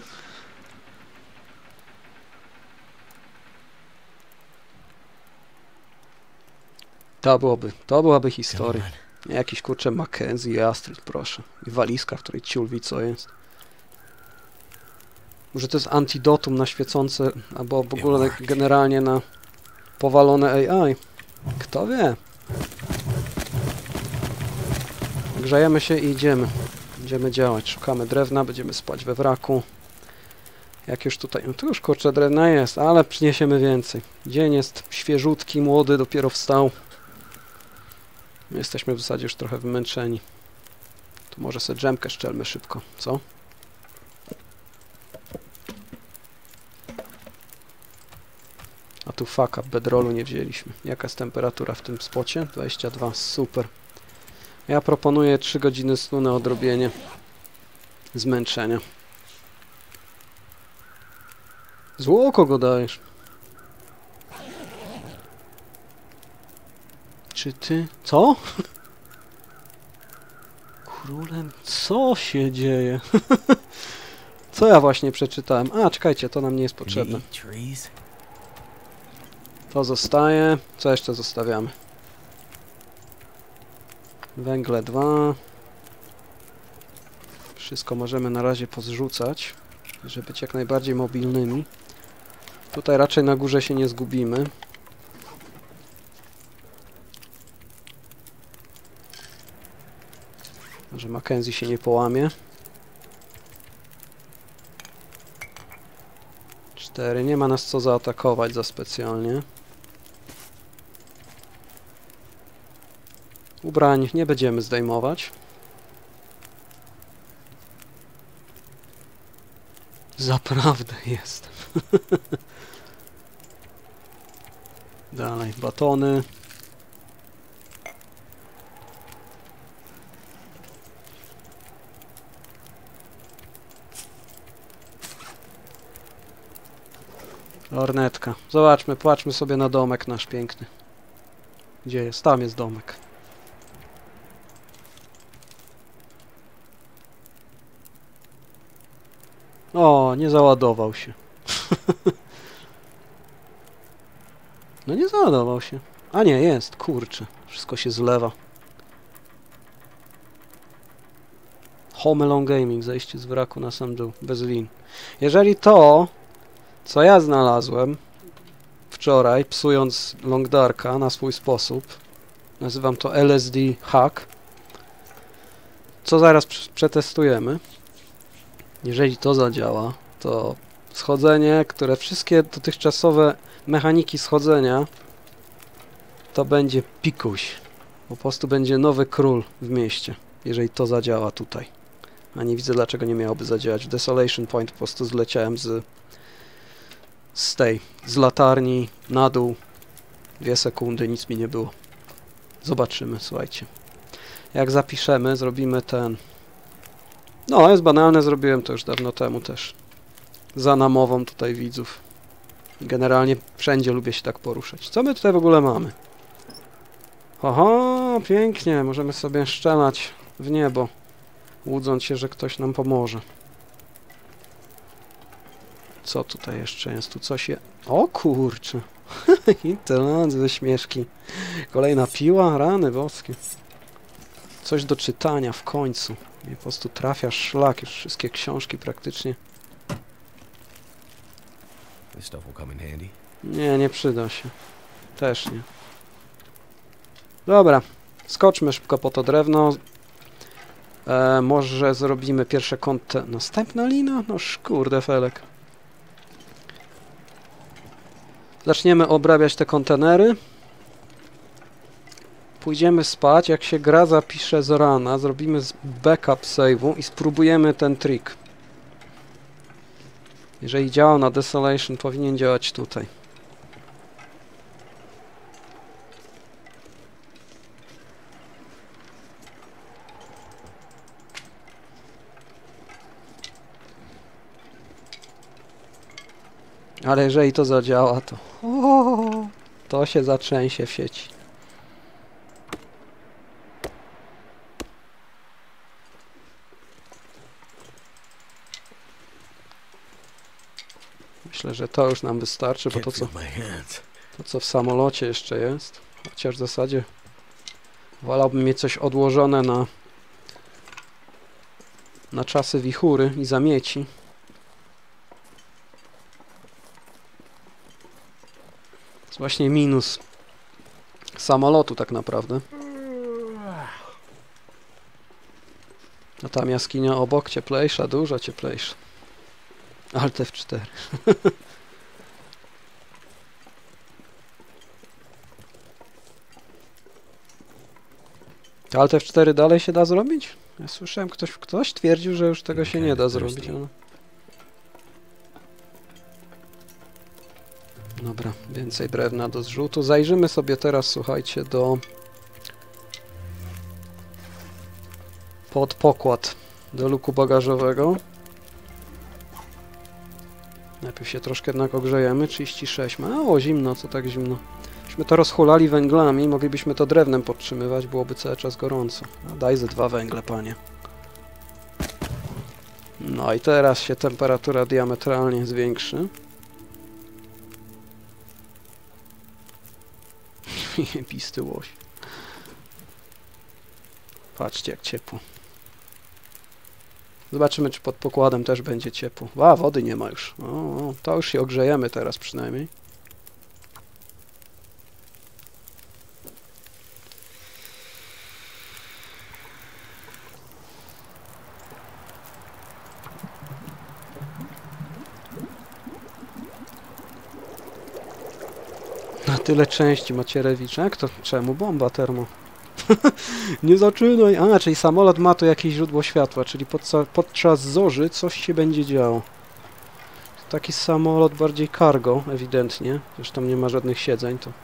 To byłoby, to byłaby historia. Jakiś kurczę Mackenzie i Astrid, proszę. I walizka, w której ciulwi co jest. Może to jest antidotum na świecące, albo w ogóle generalnie na powalone A I. Kto wie? Grzejemy się i idziemy. Będziemy działać. Szukamy drewna, będziemy spać we wraku. Jak już tutaj... No tu już kurczę drewna jest, ale przyniesiemy więcej. Dzień jest świeżutki, młody, dopiero wstał. My jesteśmy w zasadzie już trochę wymęczeni. Tu może sobie dżemkę szczelmy szybko, co? A tu fuck up, bedrollu nie wzięliśmy. Jaka jest temperatura w tym spocie? dwadzieścia dwa, super. Ja proponuję trzy godziny snu na odrobienie zmęczenia. Złoko go dajesz. Czy ty... Co? Królem... Co się dzieje? Co ja właśnie przeczytałem? A, czekajcie, to nam nie jest potrzebne. To zostaje. Co jeszcze zostawiamy? Węgle dwa. Wszystko możemy na razie pozrzucać, żeby być jak najbardziej mobilnymi. Tutaj raczej na górze się nie zgubimy. Że Mackenzie się nie połamie. Cztery. Nie ma nas co zaatakować za specjalnie. Ubrań nie będziemy zdejmować. Zaprawdę jest. Dalej, batony. Lornetka. Zobaczmy, płaczmy sobie na domek nasz piękny. Gdzie jest? Tam jest domek. O, nie załadował się. No nie załadował się. A nie, jest, kurczę. Wszystko się zlewa. Home Alone Gaming, zejście z wraku na sam dół, bez lin. Jeżeli to, co ja znalazłem wczoraj, psując Long Darka na swój sposób, nazywam to L S D hack, co zaraz przetestujemy. Jeżeli to zadziała, to schodzenie, które wszystkie dotychczasowe mechaniki schodzenia, to będzie pikuś. Po prostu będzie nowy król w mieście, jeżeli to zadziała tutaj. A nie widzę, dlaczego nie miałoby zadziałać. W Desolation Point po prostu zleciałem z, z tej, z latarni na dół. Dwie sekundy, nic mi nie było. Zobaczymy, słuchajcie. Jak zapiszemy, zrobimy ten... No, jest banalne, zrobiłem to już dawno temu też. Za namową tutaj widzów. Generalnie wszędzie lubię się tak poruszać. Co my tutaj w ogóle mamy? Oho, pięknie, możemy sobie szczelać w niebo, łudząc się, że ktoś nam pomoże. Co tutaj jeszcze jest? Tu coś je... O kurczę! Internet ze śmieszki. Kolejna piła? Rany boskie. Coś do czytania w końcu. I po prostu trafia szlak, już wszystkie książki praktycznie. Nie, nie przyda się. Też nie. Dobra, skoczmy szybko po to drewno. E, może zrobimy pierwsze kąty... Następna lina? No kurde felek. Zaczniemy obrabiać te kontenery. Pójdziemy spać, jak się gra zapisze z rana, zrobimy backup save'u i spróbujemy ten trik. Jeżeli działał na Desolation, powinien działać tutaj. Ale jeżeli to zadziała, to... O, to się zatrzęsie w sieci. Myślę, że to już nam wystarczy, bo to co, to co w samolocie jeszcze jest, chociaż w zasadzie wolałbym mieć coś odłożone na na czasy wichury i zamieci. To jest właśnie minus samolotu tak naprawdę. A tam jaskinia obok cieplejsza, dużo cieplejsza. Alt F cztery. Alt F cztery dalej się da zrobić? Ja słyszałem, ktoś, ktoś twierdził, że już tego się nie da zrobić. Ale... Dobra, więcej drewna do zrzutu. Zajrzymy sobie teraz, słuchajcie, do pod pokład do luku bagażowego. Najpierw się troszkę jednak ogrzejemy. trzydzieści sześć. Mało zimno, co tak zimno. Gdybyśmy to rozhulali węglami, moglibyśmy to drewnem podtrzymywać, byłoby cały czas gorąco. No, daj ze dwa węgle, panie. No i teraz się temperatura diametralnie zwiększy. Pisty łoś. Patrzcie, jak ciepło. Zobaczymy, czy pod pokładem też będzie ciepło. A, wody nie ma już. O, to już się ogrzejemy teraz przynajmniej. Na tyle części Macierewicz. Jak to? Czemu? Bomba termo. Nie zaczynaj! A, czyli samolot ma tu jakieś źródło światła, czyli podca podczas zorzy coś się będzie działo. Taki samolot bardziej cargo, ewidentnie. Zresztą nie ma żadnych siedzeń, to...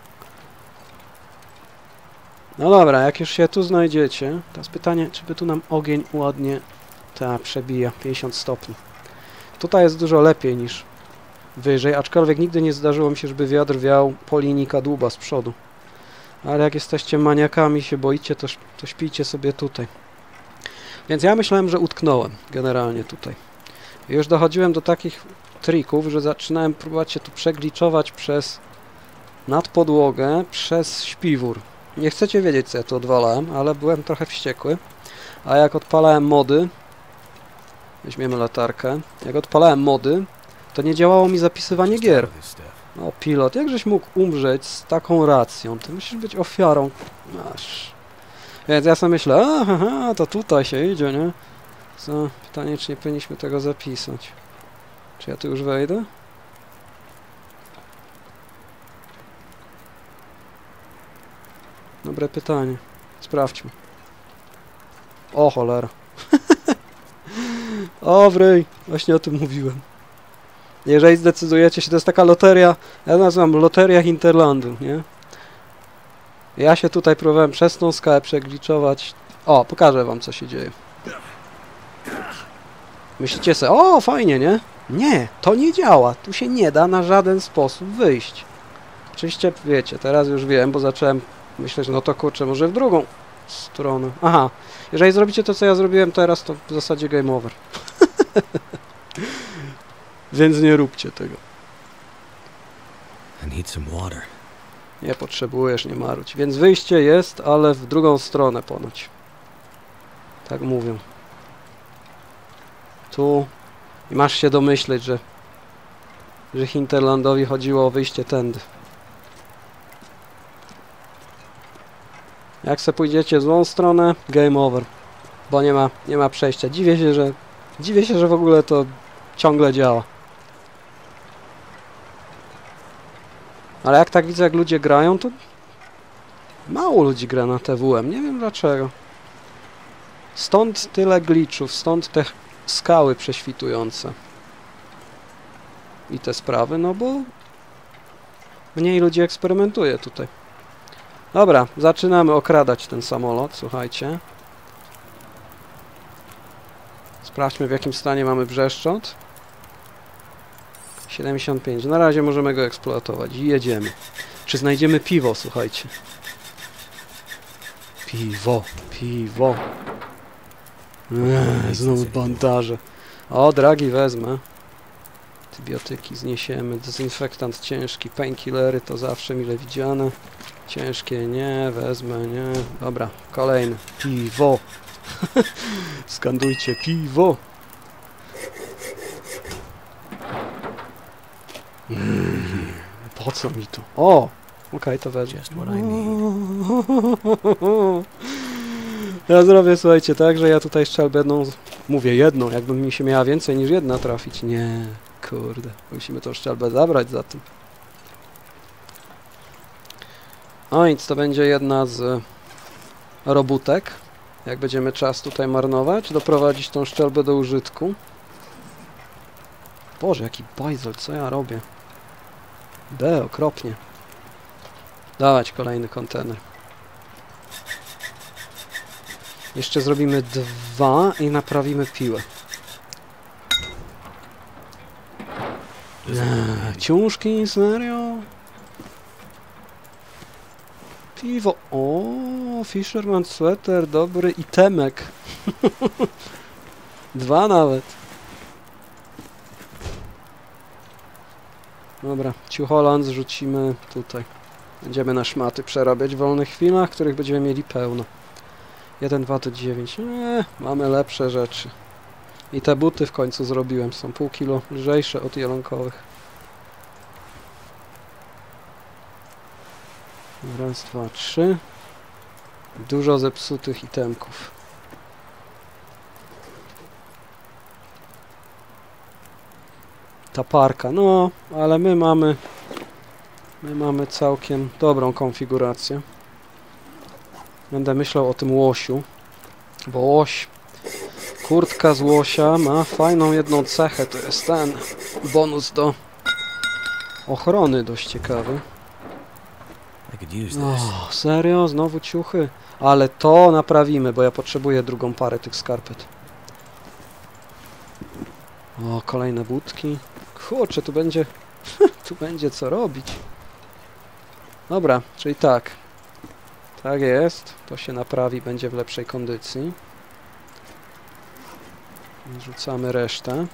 No dobra, jak już się tu znajdziecie, teraz pytanie, czy by tu nam ogień ładnie... Ta, przebija, pięćdziesiąt stopni. Tutaj jest dużo lepiej niż wyżej, aczkolwiek nigdy nie zdarzyło mi się, żeby wiatr wiał po linii kadłuba z przodu. Ale jak jesteście maniakami, się boicie, to, to śpijcie sobie tutaj. Więc ja myślałem, że utknąłem generalnie tutaj. I już dochodziłem do takich trików, że zaczynałem próbować się tu przegliczować przez nadpodłogę, przez śpiwór. Nie chcecie wiedzieć, co ja tu odwalałem, ale byłem trochę wściekły. A jak odpalałem mody, weźmiemy latarkę, jak odpalałem mody, to nie działało mi zapisywanie gier. O, pilot, jakżeś mógł umrzeć z taką racją? Ty musisz być ofiarą. Masz. Więc ja sobie myślę, aha, to tutaj się idzie, nie? Co? Pytanie, czy nie powinniśmy tego zapisać. Czy ja tu już wejdę? Dobre pytanie. Sprawdźmy. O, cholera. O, wryj. Właśnie o tym mówiłem. Jeżeli zdecydujecie się, to jest taka loteria, ja nazywam loteria Hinterlandu, nie? Ja się tutaj próbowałem przez tą skałę przegliczować. O, pokażę wam, co się dzieje. Myślicie sobie, o, fajnie, nie? Nie, to nie działa. Tu się nie da na żaden sposób wyjść. Oczywiście, wiecie, teraz już wiem, bo zacząłem myśleć, no to kurczę, może w drugą stronę. Aha, jeżeli zrobicie to, co ja zrobiłem teraz, to w zasadzie game over. Więc nie róbcie tego. I need some water. Nie potrzebujesz, nie marudź. Więc wyjście jest, ale w drugą stronę ponoć. Tak mówią. Tu. I masz się domyśleć, że że Hinterlandowi chodziło o wyjście tędy. Jak se pójdziecie w złą stronę, game over. Bo nie ma, nie ma przejścia. Dziwię się, że dziwię się, że w ogóle to ciągle działa. Ale jak tak widzę, jak ludzie grają, to mało ludzi gra na T W M. Nie wiem dlaczego. Stąd tyle glitchów, stąd te skały prześwitujące. I te sprawy, no bo mniej ludzi eksperymentuje tutaj. Dobra, zaczynamy okradać ten samolot, słuchajcie. Sprawdźmy, w jakim stanie mamy brzeszczot. siedemdziesiąt pięć. Na razie możemy go eksploatować i jedziemy. Czy znajdziemy piwo, słuchajcie. Piwo, piwo. Eee, znowu bandaże. O, dragi wezmę. Antybiotyki zniesiemy. Dezynfektant ciężki. Painkillery to zawsze mile widziane. Ciężkie nie, wezmę, nie. Dobra, kolejny. Piwo. Skandujcie piwo. Mm, po co mi to? O! Okej, okay, to wezmę. Ja zrobię, słuchajcie, tak, że ja tutaj strzelbę jedną, mówię jedną, jakby mi się miała więcej niż jedna trafić. Nie, kurde, musimy tą strzelbę zabrać za tym. O nic, to będzie jedna z robótek. Jak będziemy czas tutaj marnować, doprowadzić tą strzelbę do użytku. Boże, jaki bajzel, co ja robię? B, okropnie. Dawać kolejny kontener. Jeszcze zrobimy dwa i naprawimy piłę. Eee, ciążki, serio? Piwo. O, Fisherman Sweater, dobry itemek. Dwa nawet. Dobra, Ciucholand zrzucimy tutaj. Będziemy na szmaty przerabiać w wolnych chwilach, których będziemy mieli pełno. jeden, dwa do dziewięć. Eee, mamy lepsze rzeczy. I te buty w końcu zrobiłem. Są pół kilo lżejsze od jelonkowych. Raz, dwa, trzy. Dużo zepsutych itemków. Ta parka, no, ale my mamy my mamy całkiem dobrą konfigurację. Będę myślał o tym łosiu, bo łoś, kurtka z łosia ma fajną jedną cechę, to jest ten bonus do ochrony dość ciekawy. O, serio? Znowu ciuchy? Ale to naprawimy, bo ja potrzebuję drugą parę tych skarpet. O, kolejne budki. Kurczę, tu będzie... tu będzie co robić. Dobra, czyli tak. Tak jest. To się naprawi, będzie w lepszej kondycji. Rzucamy resztę.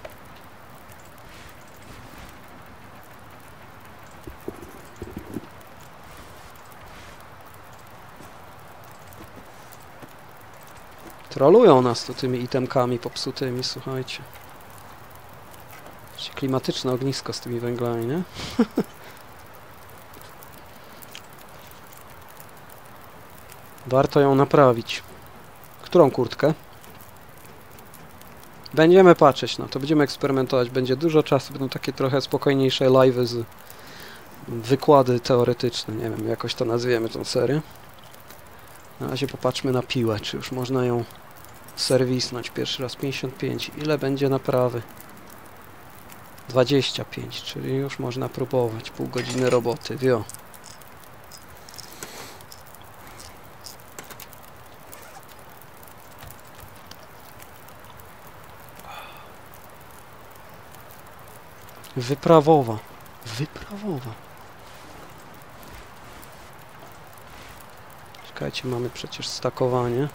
Trolują nas tu tymi itemkami popsutymi, słuchajcie. Klimatyczne ognisko z tymi węglami, nie? Warto ją naprawić. Którą kurtkę? Będziemy patrzeć na to, będziemy eksperymentować. Będzie dużo czasu, będą takie trochę spokojniejsze live'y z wykłady teoretyczne. Nie wiem, jakoś to nazwiemy tą serię. Na razie popatrzmy na piłę, czy już można ją serwisnąć. Pierwszy raz pięćdziesiąt pięć. Ile będzie naprawy? dwadzieścia pięć, czyli już można próbować. Pół godziny roboty, wio. Wyprawowa. Wyprawowa. Czekajcie, mamy przecież stakowanie.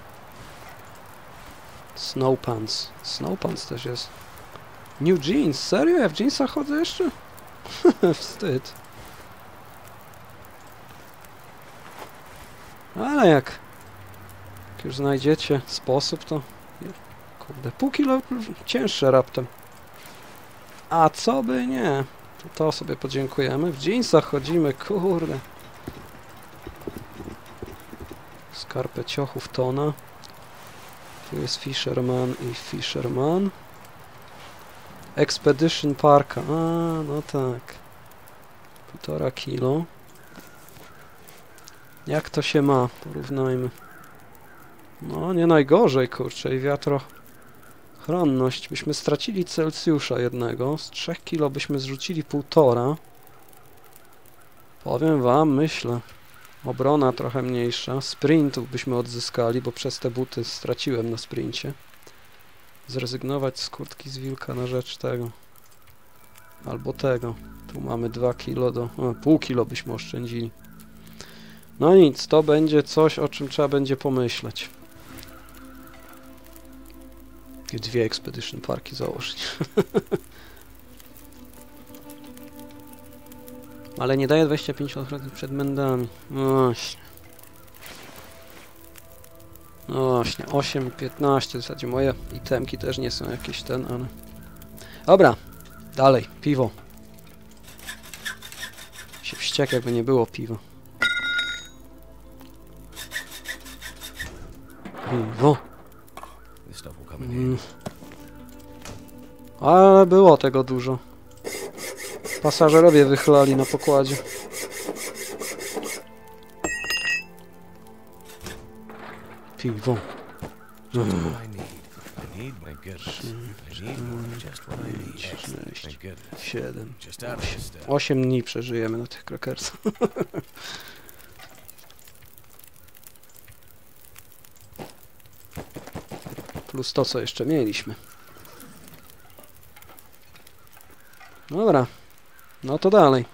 Snow pants. Snow pants też jest. New jeans. Serio? Ja w jeansach chodzę jeszcze? Wstyd. Ale jak... jak już znajdziecie sposób, to... kurde, pół kilo cięższe raptem. A co by nie? To, to sobie podziękujemy. W jeansach chodzimy, kurde. Skarpę ciochów tona. Tu jest Fisherman i Fisherman. Expedition Parka. A, no tak. Półtora kilo. Jak to się ma? Porównajmy. No, nie najgorzej, kurczę. I wiatrochronność. Byśmy stracili Celsjusza jednego. Z trzech kilo byśmy zrzucili półtora. Powiem wam, myślę. Obrona trochę mniejsza. Sprintów byśmy odzyskali, bo przez te buty straciłem na sprincie. Zrezygnować z kurtki z wilka na rzecz tego. Albo tego. Tu mamy dwa kilo do... O, pół kilo byśmy oszczędzili. No nic, to będzie coś, o czym trzeba będzie pomyśleć. I dwie Expedition Parki założyć. Ale nie daje dwadzieścia pięć ochrony przed mędami. No właśnie. No właśnie, osiem, piętnaście, w zasadzie moje itemki też nie są jakieś ten, ale... Dobra, dalej, piwo. Się wściekł, jakby nie było piwa. Piwo. Mm. Ale było tego dużo. Pasażerowie wychlali na pokładzie. Piwo. Mm. sześć, siedem, osiem dni przeżyjemy na tych krakersach. Plus to, co jeszcze mieliśmy. Dobra. No to dalej.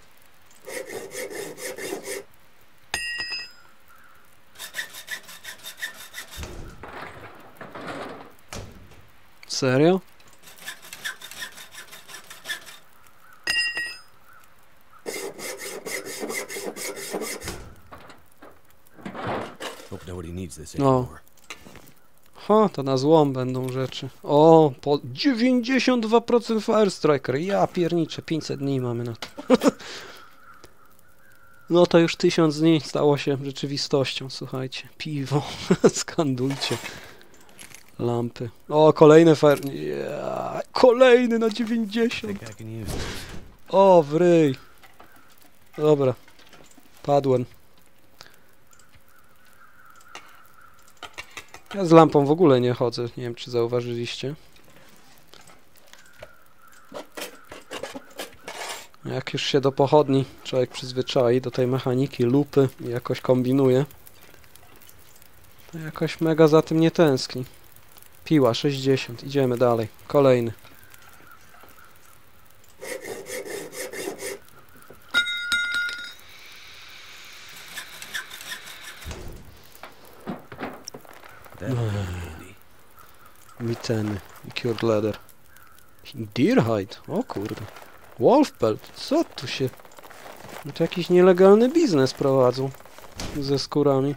Serio? Hope nobody needs this No. anymore. Ha, to na złom będą rzeczy. O, po dziewięćdziesiąt dwa procent Fire Striker. Ja pierniczę, pięćset dni mamy na to. No to już tysiąc dni stało się rzeczywistością, słuchajcie. Piwo, skandujcie. Lampy. O, kolejne Fire... Yeah, kolejny na dziewięćdziesiąt. Think I can use this. O, wryj. Dobra. Padłem. Ja z lampą w ogóle nie chodzę. Nie wiem, czy zauważyliście. Jak już się do pochodni człowiek przyzwyczai, do tej mechaniki, lupy i jakoś kombinuje, to jakoś mega za tym nie tęskni. Piła sześćdziesiąt. Idziemy dalej. Kolejny. That would be handy. Miteny. Cured leather. Deerhide. O kurde. Wolfpelt. Co tu się... No to jakiś nielegalny biznes prowadzą. Ze skórami.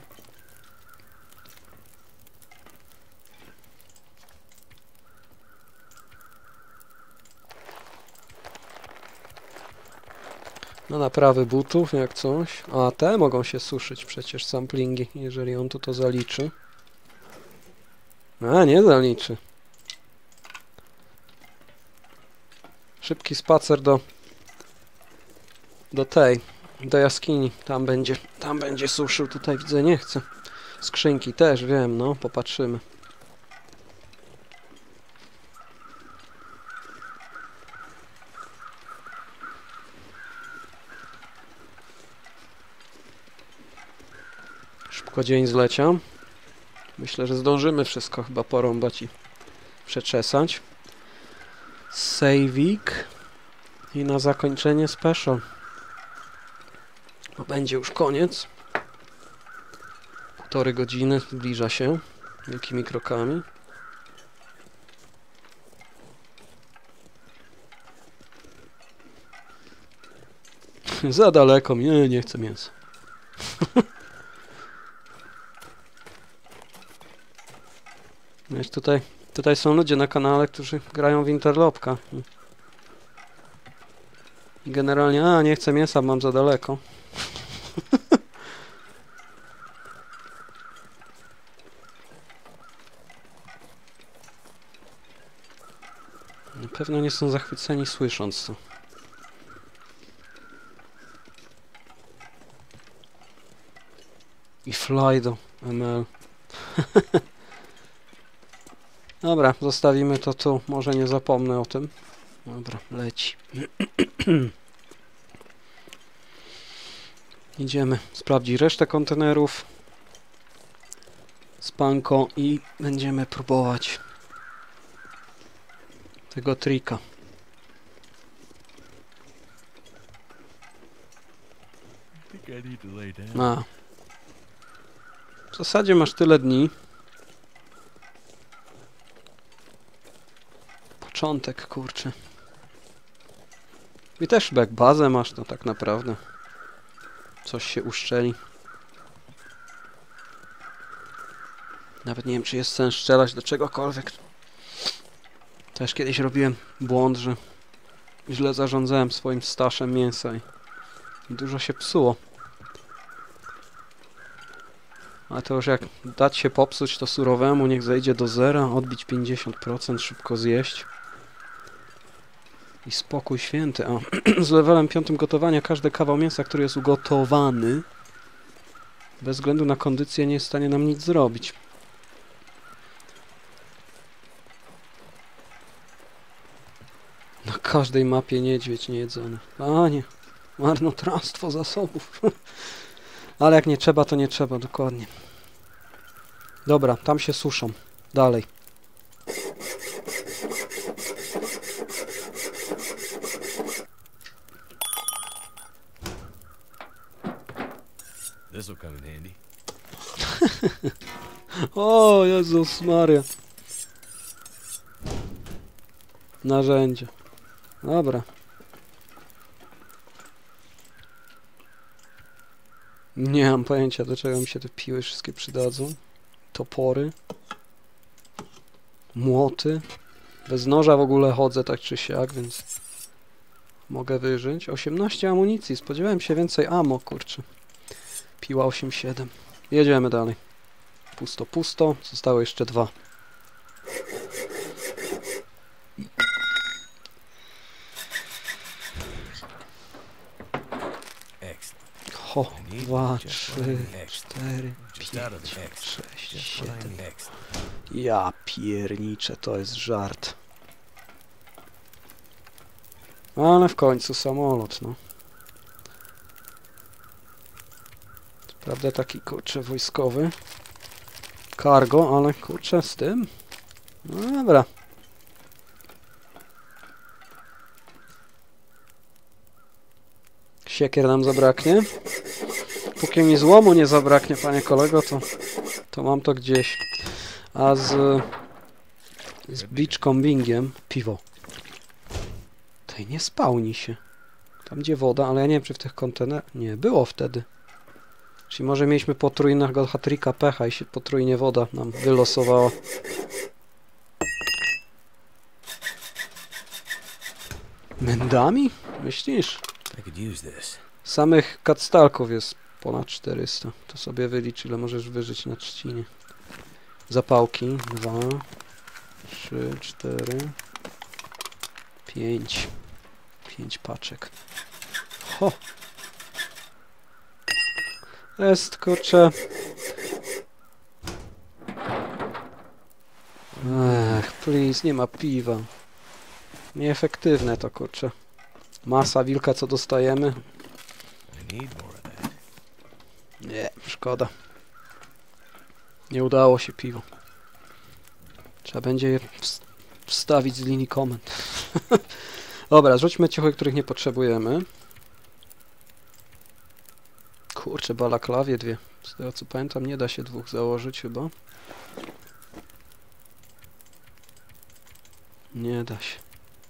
No naprawy butów, jak coś. A te mogą się suszyć przecież, samplingi, jeżeli on tu to zaliczy. A, nie zaliczy. Szybki spacer do do tej, do jaskini. Tam będzie, tam będzie suszył. Tutaj widzę, nie chcę. Skrzynki też, wiem, no, popatrzymy. Szybko dzień zleciał. Myślę, że zdążymy wszystko chyba porąbać i przeczesać. Saveik. I na zakończenie special. Bo będzie już koniec. Półtorej godziny zbliża się wielkimi krokami. Za daleko mi, nie, nie chcę mięsa. Wiesz, tutaj, tutaj są ludzie na kanale, którzy grają w Interlopka. I generalnie, a nie chcę mięsa, mam za daleko. Na pewno nie są zachwyceni słysząc to. I fly do M L. Dobra, zostawimy to tu. Może nie zapomnę o tym. Dobra, leci. Idziemy sprawdzić resztę kontenerów. Spanko i będziemy próbować tego trika. I think I need to lay down. A. W zasadzie masz tyle dni. Początek, kurczę. I też chyba jak bazę masz, to tak naprawdę coś się uszczeli. Nawet nie wiem, czy jest sens strzelać do czegokolwiek. Też kiedyś robiłem błąd, że źle zarządzałem swoim staszem mięsa i dużo się psuło. A to już jak dać się popsuć to surowemu, niech zejdzie do zera, odbić pięćdziesiąt procent, szybko zjeść. I spokój święty. O, z levelem piątym gotowania każdy kawał mięsa, który jest ugotowany, bez względu na kondycję, nie jest w stanie nam nic zrobić. Na każdej mapie niedźwiedź niejedzony. Panie, marnotrawstwo zasobów. Ale jak nie trzeba, to nie trzeba, dokładnie. Dobra, tam się suszą. Dalej. O, Jezus Maria. Narzędzie. Dobra. Nie mam pojęcia, do czego mi się te piły wszystkie przydadzą. Topory. Młoty. Bez noża w ogóle chodzę tak czy siak, więc mogę wyżyć. osiemnaście amunicji. Spodziewałem się więcej ammo, kurczę. Piła osiem siedem. Jedziemy dalej. Pusto, pusto. Zostało jeszcze dwa. Ho, dwa, trzy, cztery, pięć, sześć, siedem. Ja pierniczę, to jest żart. Ale w końcu samolot, no. Co prawda taki, kurczę, wojskowy. Cargo, ale kurczę, z tym? No dobra. Siekier nam zabraknie. Póki mi złomu nie zabraknie, panie kolego, to, to mam to gdzieś. A z, z beachcombingiem piwo. Tej nie spełni się. Tam gdzie woda, ale ja nie wiem, czy w tych kontenerach... Nie, było wtedy. Czyli może mieliśmy potrójnego hat-tricka pecha i się potrójnie woda nam wylosowała. Mendami? Myślisz? Samych katstalków jest ponad czterysta. To sobie wylicz, ile możesz wyżyć na trzcinie. Zapałki. Dwa, trzy, cztery, pięć. Pięć paczek. Ho! Jest, kurczę. Ech, please, nie ma piwa. Nieefektywne to, kurczę. Masa wilka, co dostajemy. Nie, szkoda. Nie udało się piwo. Trzeba będzie je wstawić z linii komend. Dobra, rzućmy ciuchy, których nie potrzebujemy. Kurczę, balaklawie dwie. Z tego co pamiętam, nie da się dwóch założyć chyba. Nie da się.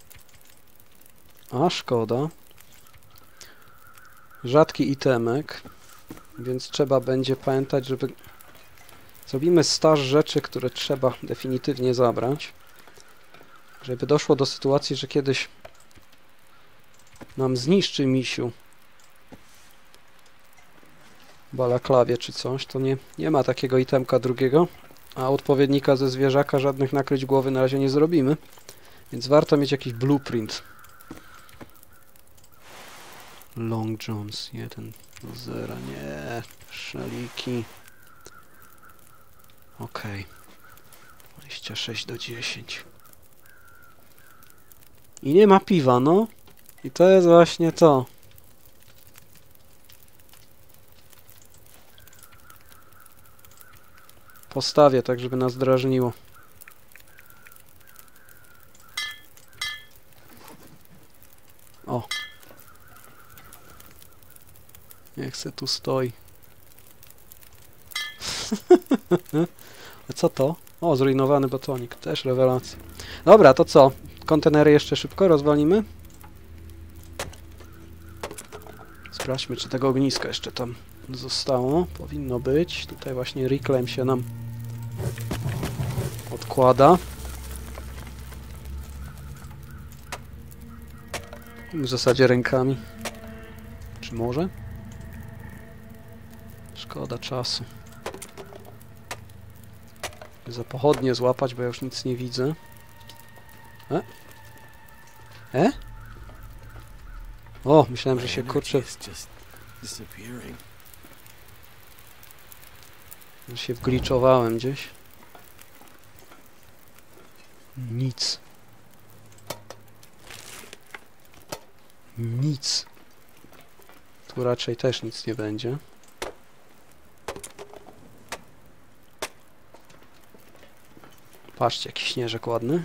A, szkoda. Rzadki itemek. Więc trzeba będzie pamiętać, żeby... Zrobimy staż rzeczy, które trzeba definitywnie zabrać. Żeby doszło do sytuacji, że kiedyś nam zniszczy misiu balaklawie czy coś, to nie, nie ma takiego itemka drugiego, a odpowiednika ze zwierzaka żadnych nakryć głowy na razie nie zrobimy, więc warto mieć jakiś blueprint. Long Johns jeden do zera, nie, szaliki. Ok, dwadzieścia sześć do dziesięciu. I nie ma piwa, no. I to jest właśnie to. Postawię tak, żeby nas drażniło. O. Niech se tu stoi. A co to? O, zrujnowany batonik. Też rewelacja. Dobra, to co? Kontenery jeszcze szybko rozwalimy? Sprawdźmy, czy tego ogniska jeszcze tam zostało. Powinno być. Tutaj właśnie reclaim się nam odkłada. W zasadzie rękami. Czy może? Szkoda czasu. Za pochodnie złapać, bo ja już nic nie widzę. E? E? O, myślałem, że się kurczę... Że się wgliczowałem gdzieś. Nic. Nic. Tu raczej też nic nie będzie. Patrzcie, jaki śnieżek ładny.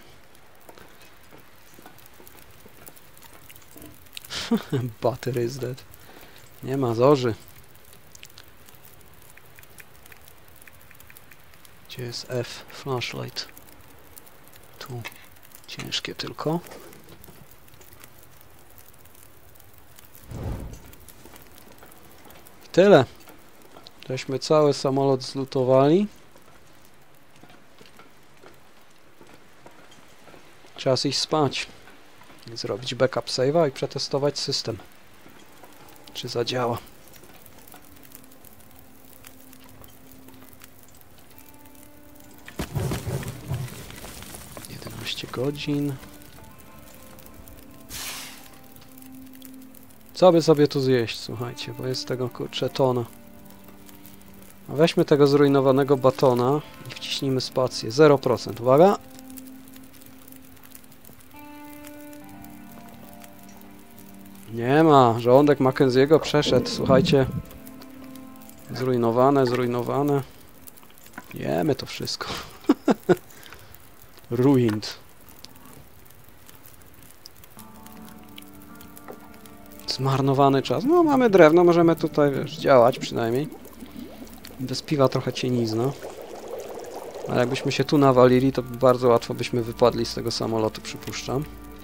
Battery is dead. Nie ma zorzy. Gdzie jest F? Flashlight. Tu. Ciężkie tylko. I tyle. Żeśmy cały samolot zlutowali. Czas iść spać. Zrobić backup save'a i przetestować system. Czy zadziała. jedenaście godzin. Co by sobie tu zjeść, słuchajcie, bo jest tego kurczę tona. A weźmy tego zrujnowanego batona i wciśnijmy spację. zero procent. Uwaga! Nie ma. Żołądek Mackenzie'ego przeszedł. Słuchajcie. Zrujnowane, zrujnowane. Jemy to wszystko. Ruined. Zmarnowany czas. No mamy drewno, możemy tutaj wiesz, działać przynajmniej. Bez piwa trochę cienizna. Ale jakbyśmy się tu nawalili, to bardzo łatwo byśmy wypadli z tego samolotu, przypuszczam.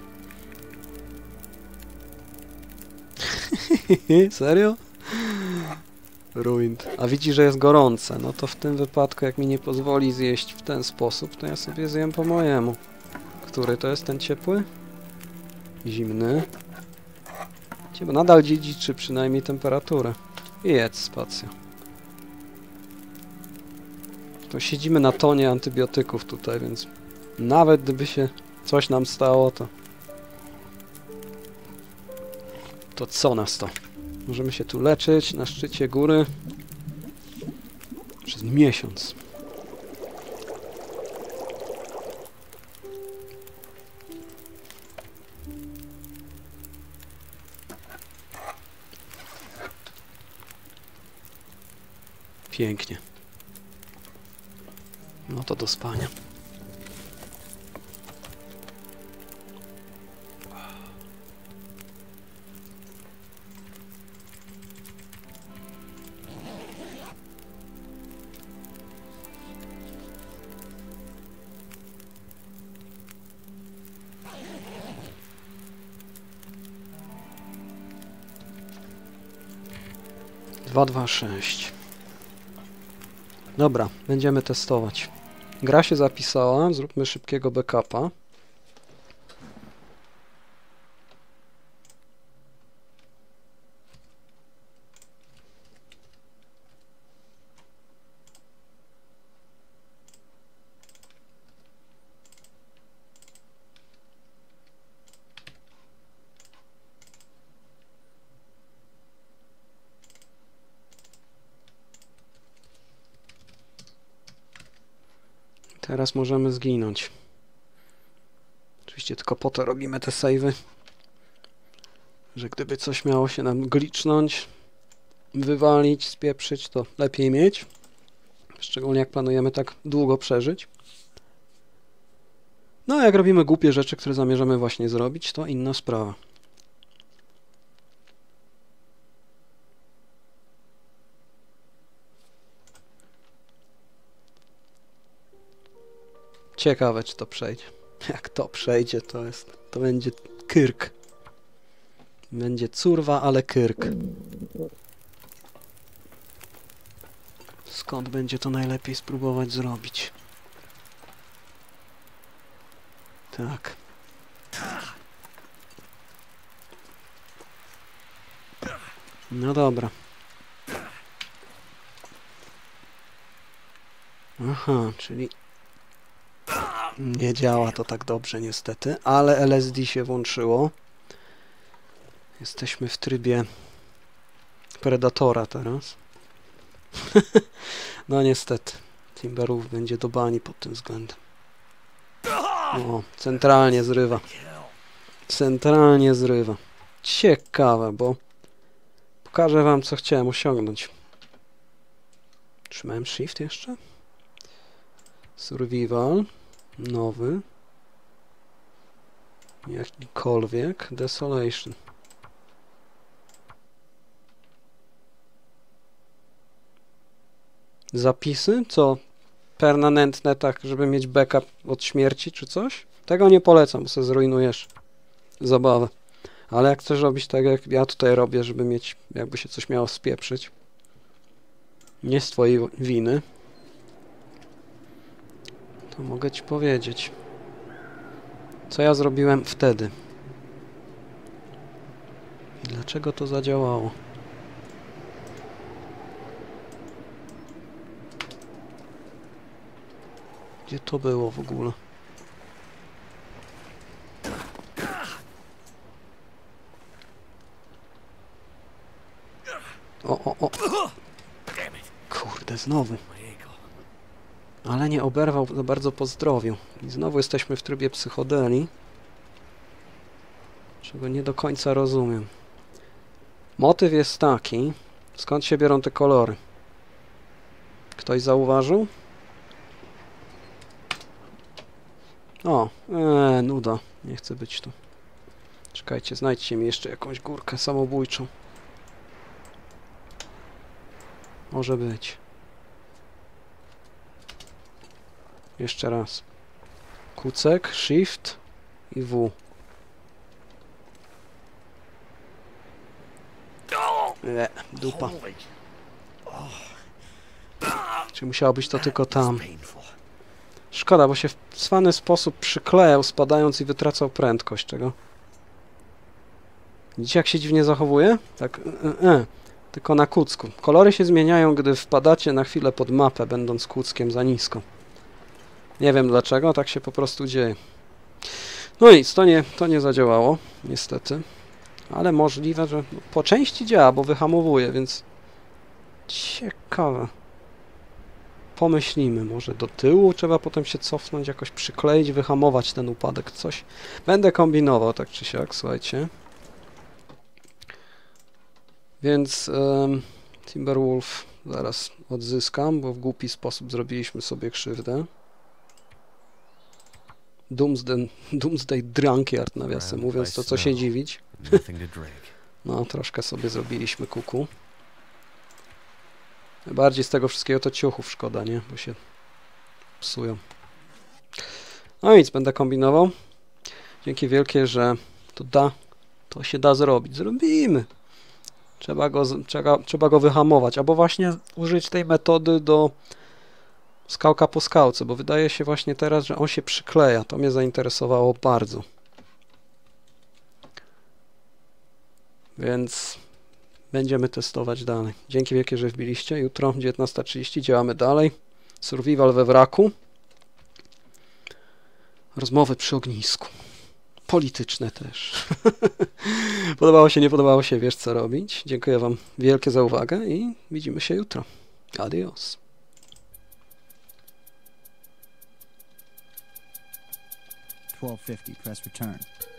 Serio? Ruined. A widzi, że jest gorące. No to w tym wypadku, jak mi nie pozwoli zjeść w ten sposób, to ja sobie zjem po mojemu. Który to jest ten ciepły? Zimny. Bo nadal dziedziczy przynajmniej temperaturę. I jedz, spacja. To siedzimy na tonie antybiotyków tutaj, więc nawet gdyby się coś nam stało, to... To co nas to? Możemy się tu leczyć na szczycie góry przez miesiąc. Pięknie. No to do spania. dwa dwa sześć. Dobra, będziemy testować. Gra się zapisała, zróbmy szybkiego backupa. Teraz możemy zginąć. Oczywiście tylko po to robimy te save'y, że gdyby coś miało się nam glicznąć, wywalić, spieprzyć, to lepiej mieć. Szczególnie jak planujemy tak długo przeżyć. No a jak robimy głupie rzeczy, które zamierzamy właśnie zrobić, to inna sprawa. Ciekawe, czy to przejdzie. Jak to przejdzie, to jest... To będzie kyrk. Będzie curwa, ale kyrk. Skąd będzie to najlepiej spróbować zrobić? Tak. No dobra. Aha, czyli... Nie działa to tak dobrze niestety, ale L S D się włączyło. Jesteśmy w trybie Predatora teraz. No niestety, Timberwolf będzie do bani pod tym względem. O, centralnie zrywa. Centralnie zrywa. Ciekawe, bo pokażę wam, co chciałem osiągnąć. Trzymałem Shift jeszcze? Survival. Nowy. Jakikolwiek. Desolation. Zapisy? Co? permanentne, tak, żeby mieć backup od śmierci czy coś. Tego nie polecam, bo sobie zrujnujesz zabawę. Ale jak chcesz robić tak, jak ja tutaj robię, żeby mieć, jakby się coś miało spieprzyć, nie z twojej winy, to mogę ci powiedzieć, co ja zrobiłem wtedy. I dlaczego to zadziałało. Gdzie to było w ogóle? O, o, o. Kurde, znowu. Ale nie oberwał za bardzo po zdrowiu. I znowu jesteśmy w trybie psychodeli. Czego nie do końca rozumiem. Motyw jest taki. Skąd się biorą te kolory? Ktoś zauważył? O, ee, nuda. Nie chcę być tu. Czekajcie, znajdźcie mi jeszcze jakąś górkę samobójczą. Może być. Jeszcze raz. Kucek, Shift i W. Le, dupa. Czy musiało być to tylko tam? Szkoda, bo się w cwany sposób przyklejał, spadając i wytracał prędkość. Czego? Widzicie, jak się dziwnie zachowuje? Tak, e, e, tylko na kucku. Kolory się zmieniają, gdy wpadacie na chwilę pod mapę, będąc kuckiem za nisko. Nie wiem dlaczego, tak się po prostu dzieje. No nic, to nie, to nie zadziałało, niestety. Ale możliwe, że po części działa, bo wyhamowuje, więc ciekawe. Pomyślimy, może do tyłu trzeba potem się cofnąć, jakoś przykleić, wyhamować ten upadek, coś. Będę kombinował tak czy siak, słuchajcie. Więc um, Timberwolf zaraz odzyskam, bo w głupi sposób zrobiliśmy sobie krzywdę. Doomsday, Doomsday Drunkard, nawiasem mówiąc, to co się dziwić. No, troszkę sobie zrobiliśmy kuku. Najbardziej z tego wszystkiego to ciuchów szkoda, nie? Bo się psują. No nic, będę kombinował. Dzięki wielkie, że to da, to się da zrobić. Zrobimy. Trzeba go, trzeba, trzeba go wyhamować, albo właśnie użyć tej metody do skałka po skałce, bo wydaje się właśnie teraz, że on się przykleja. To mnie zainteresowało bardzo. Więc będziemy testować dalej. Dzięki wielkie, że wbiliście. Jutro dziewiętnasta trzydzieści działamy dalej. Survival we wraku. Rozmowy przy ognisku. Polityczne też. Podobało się, nie podobało się, wiesz co robić. Dziękuję wam wielkie za uwagę i widzimy się jutro. Adios. twelve fifty, press return.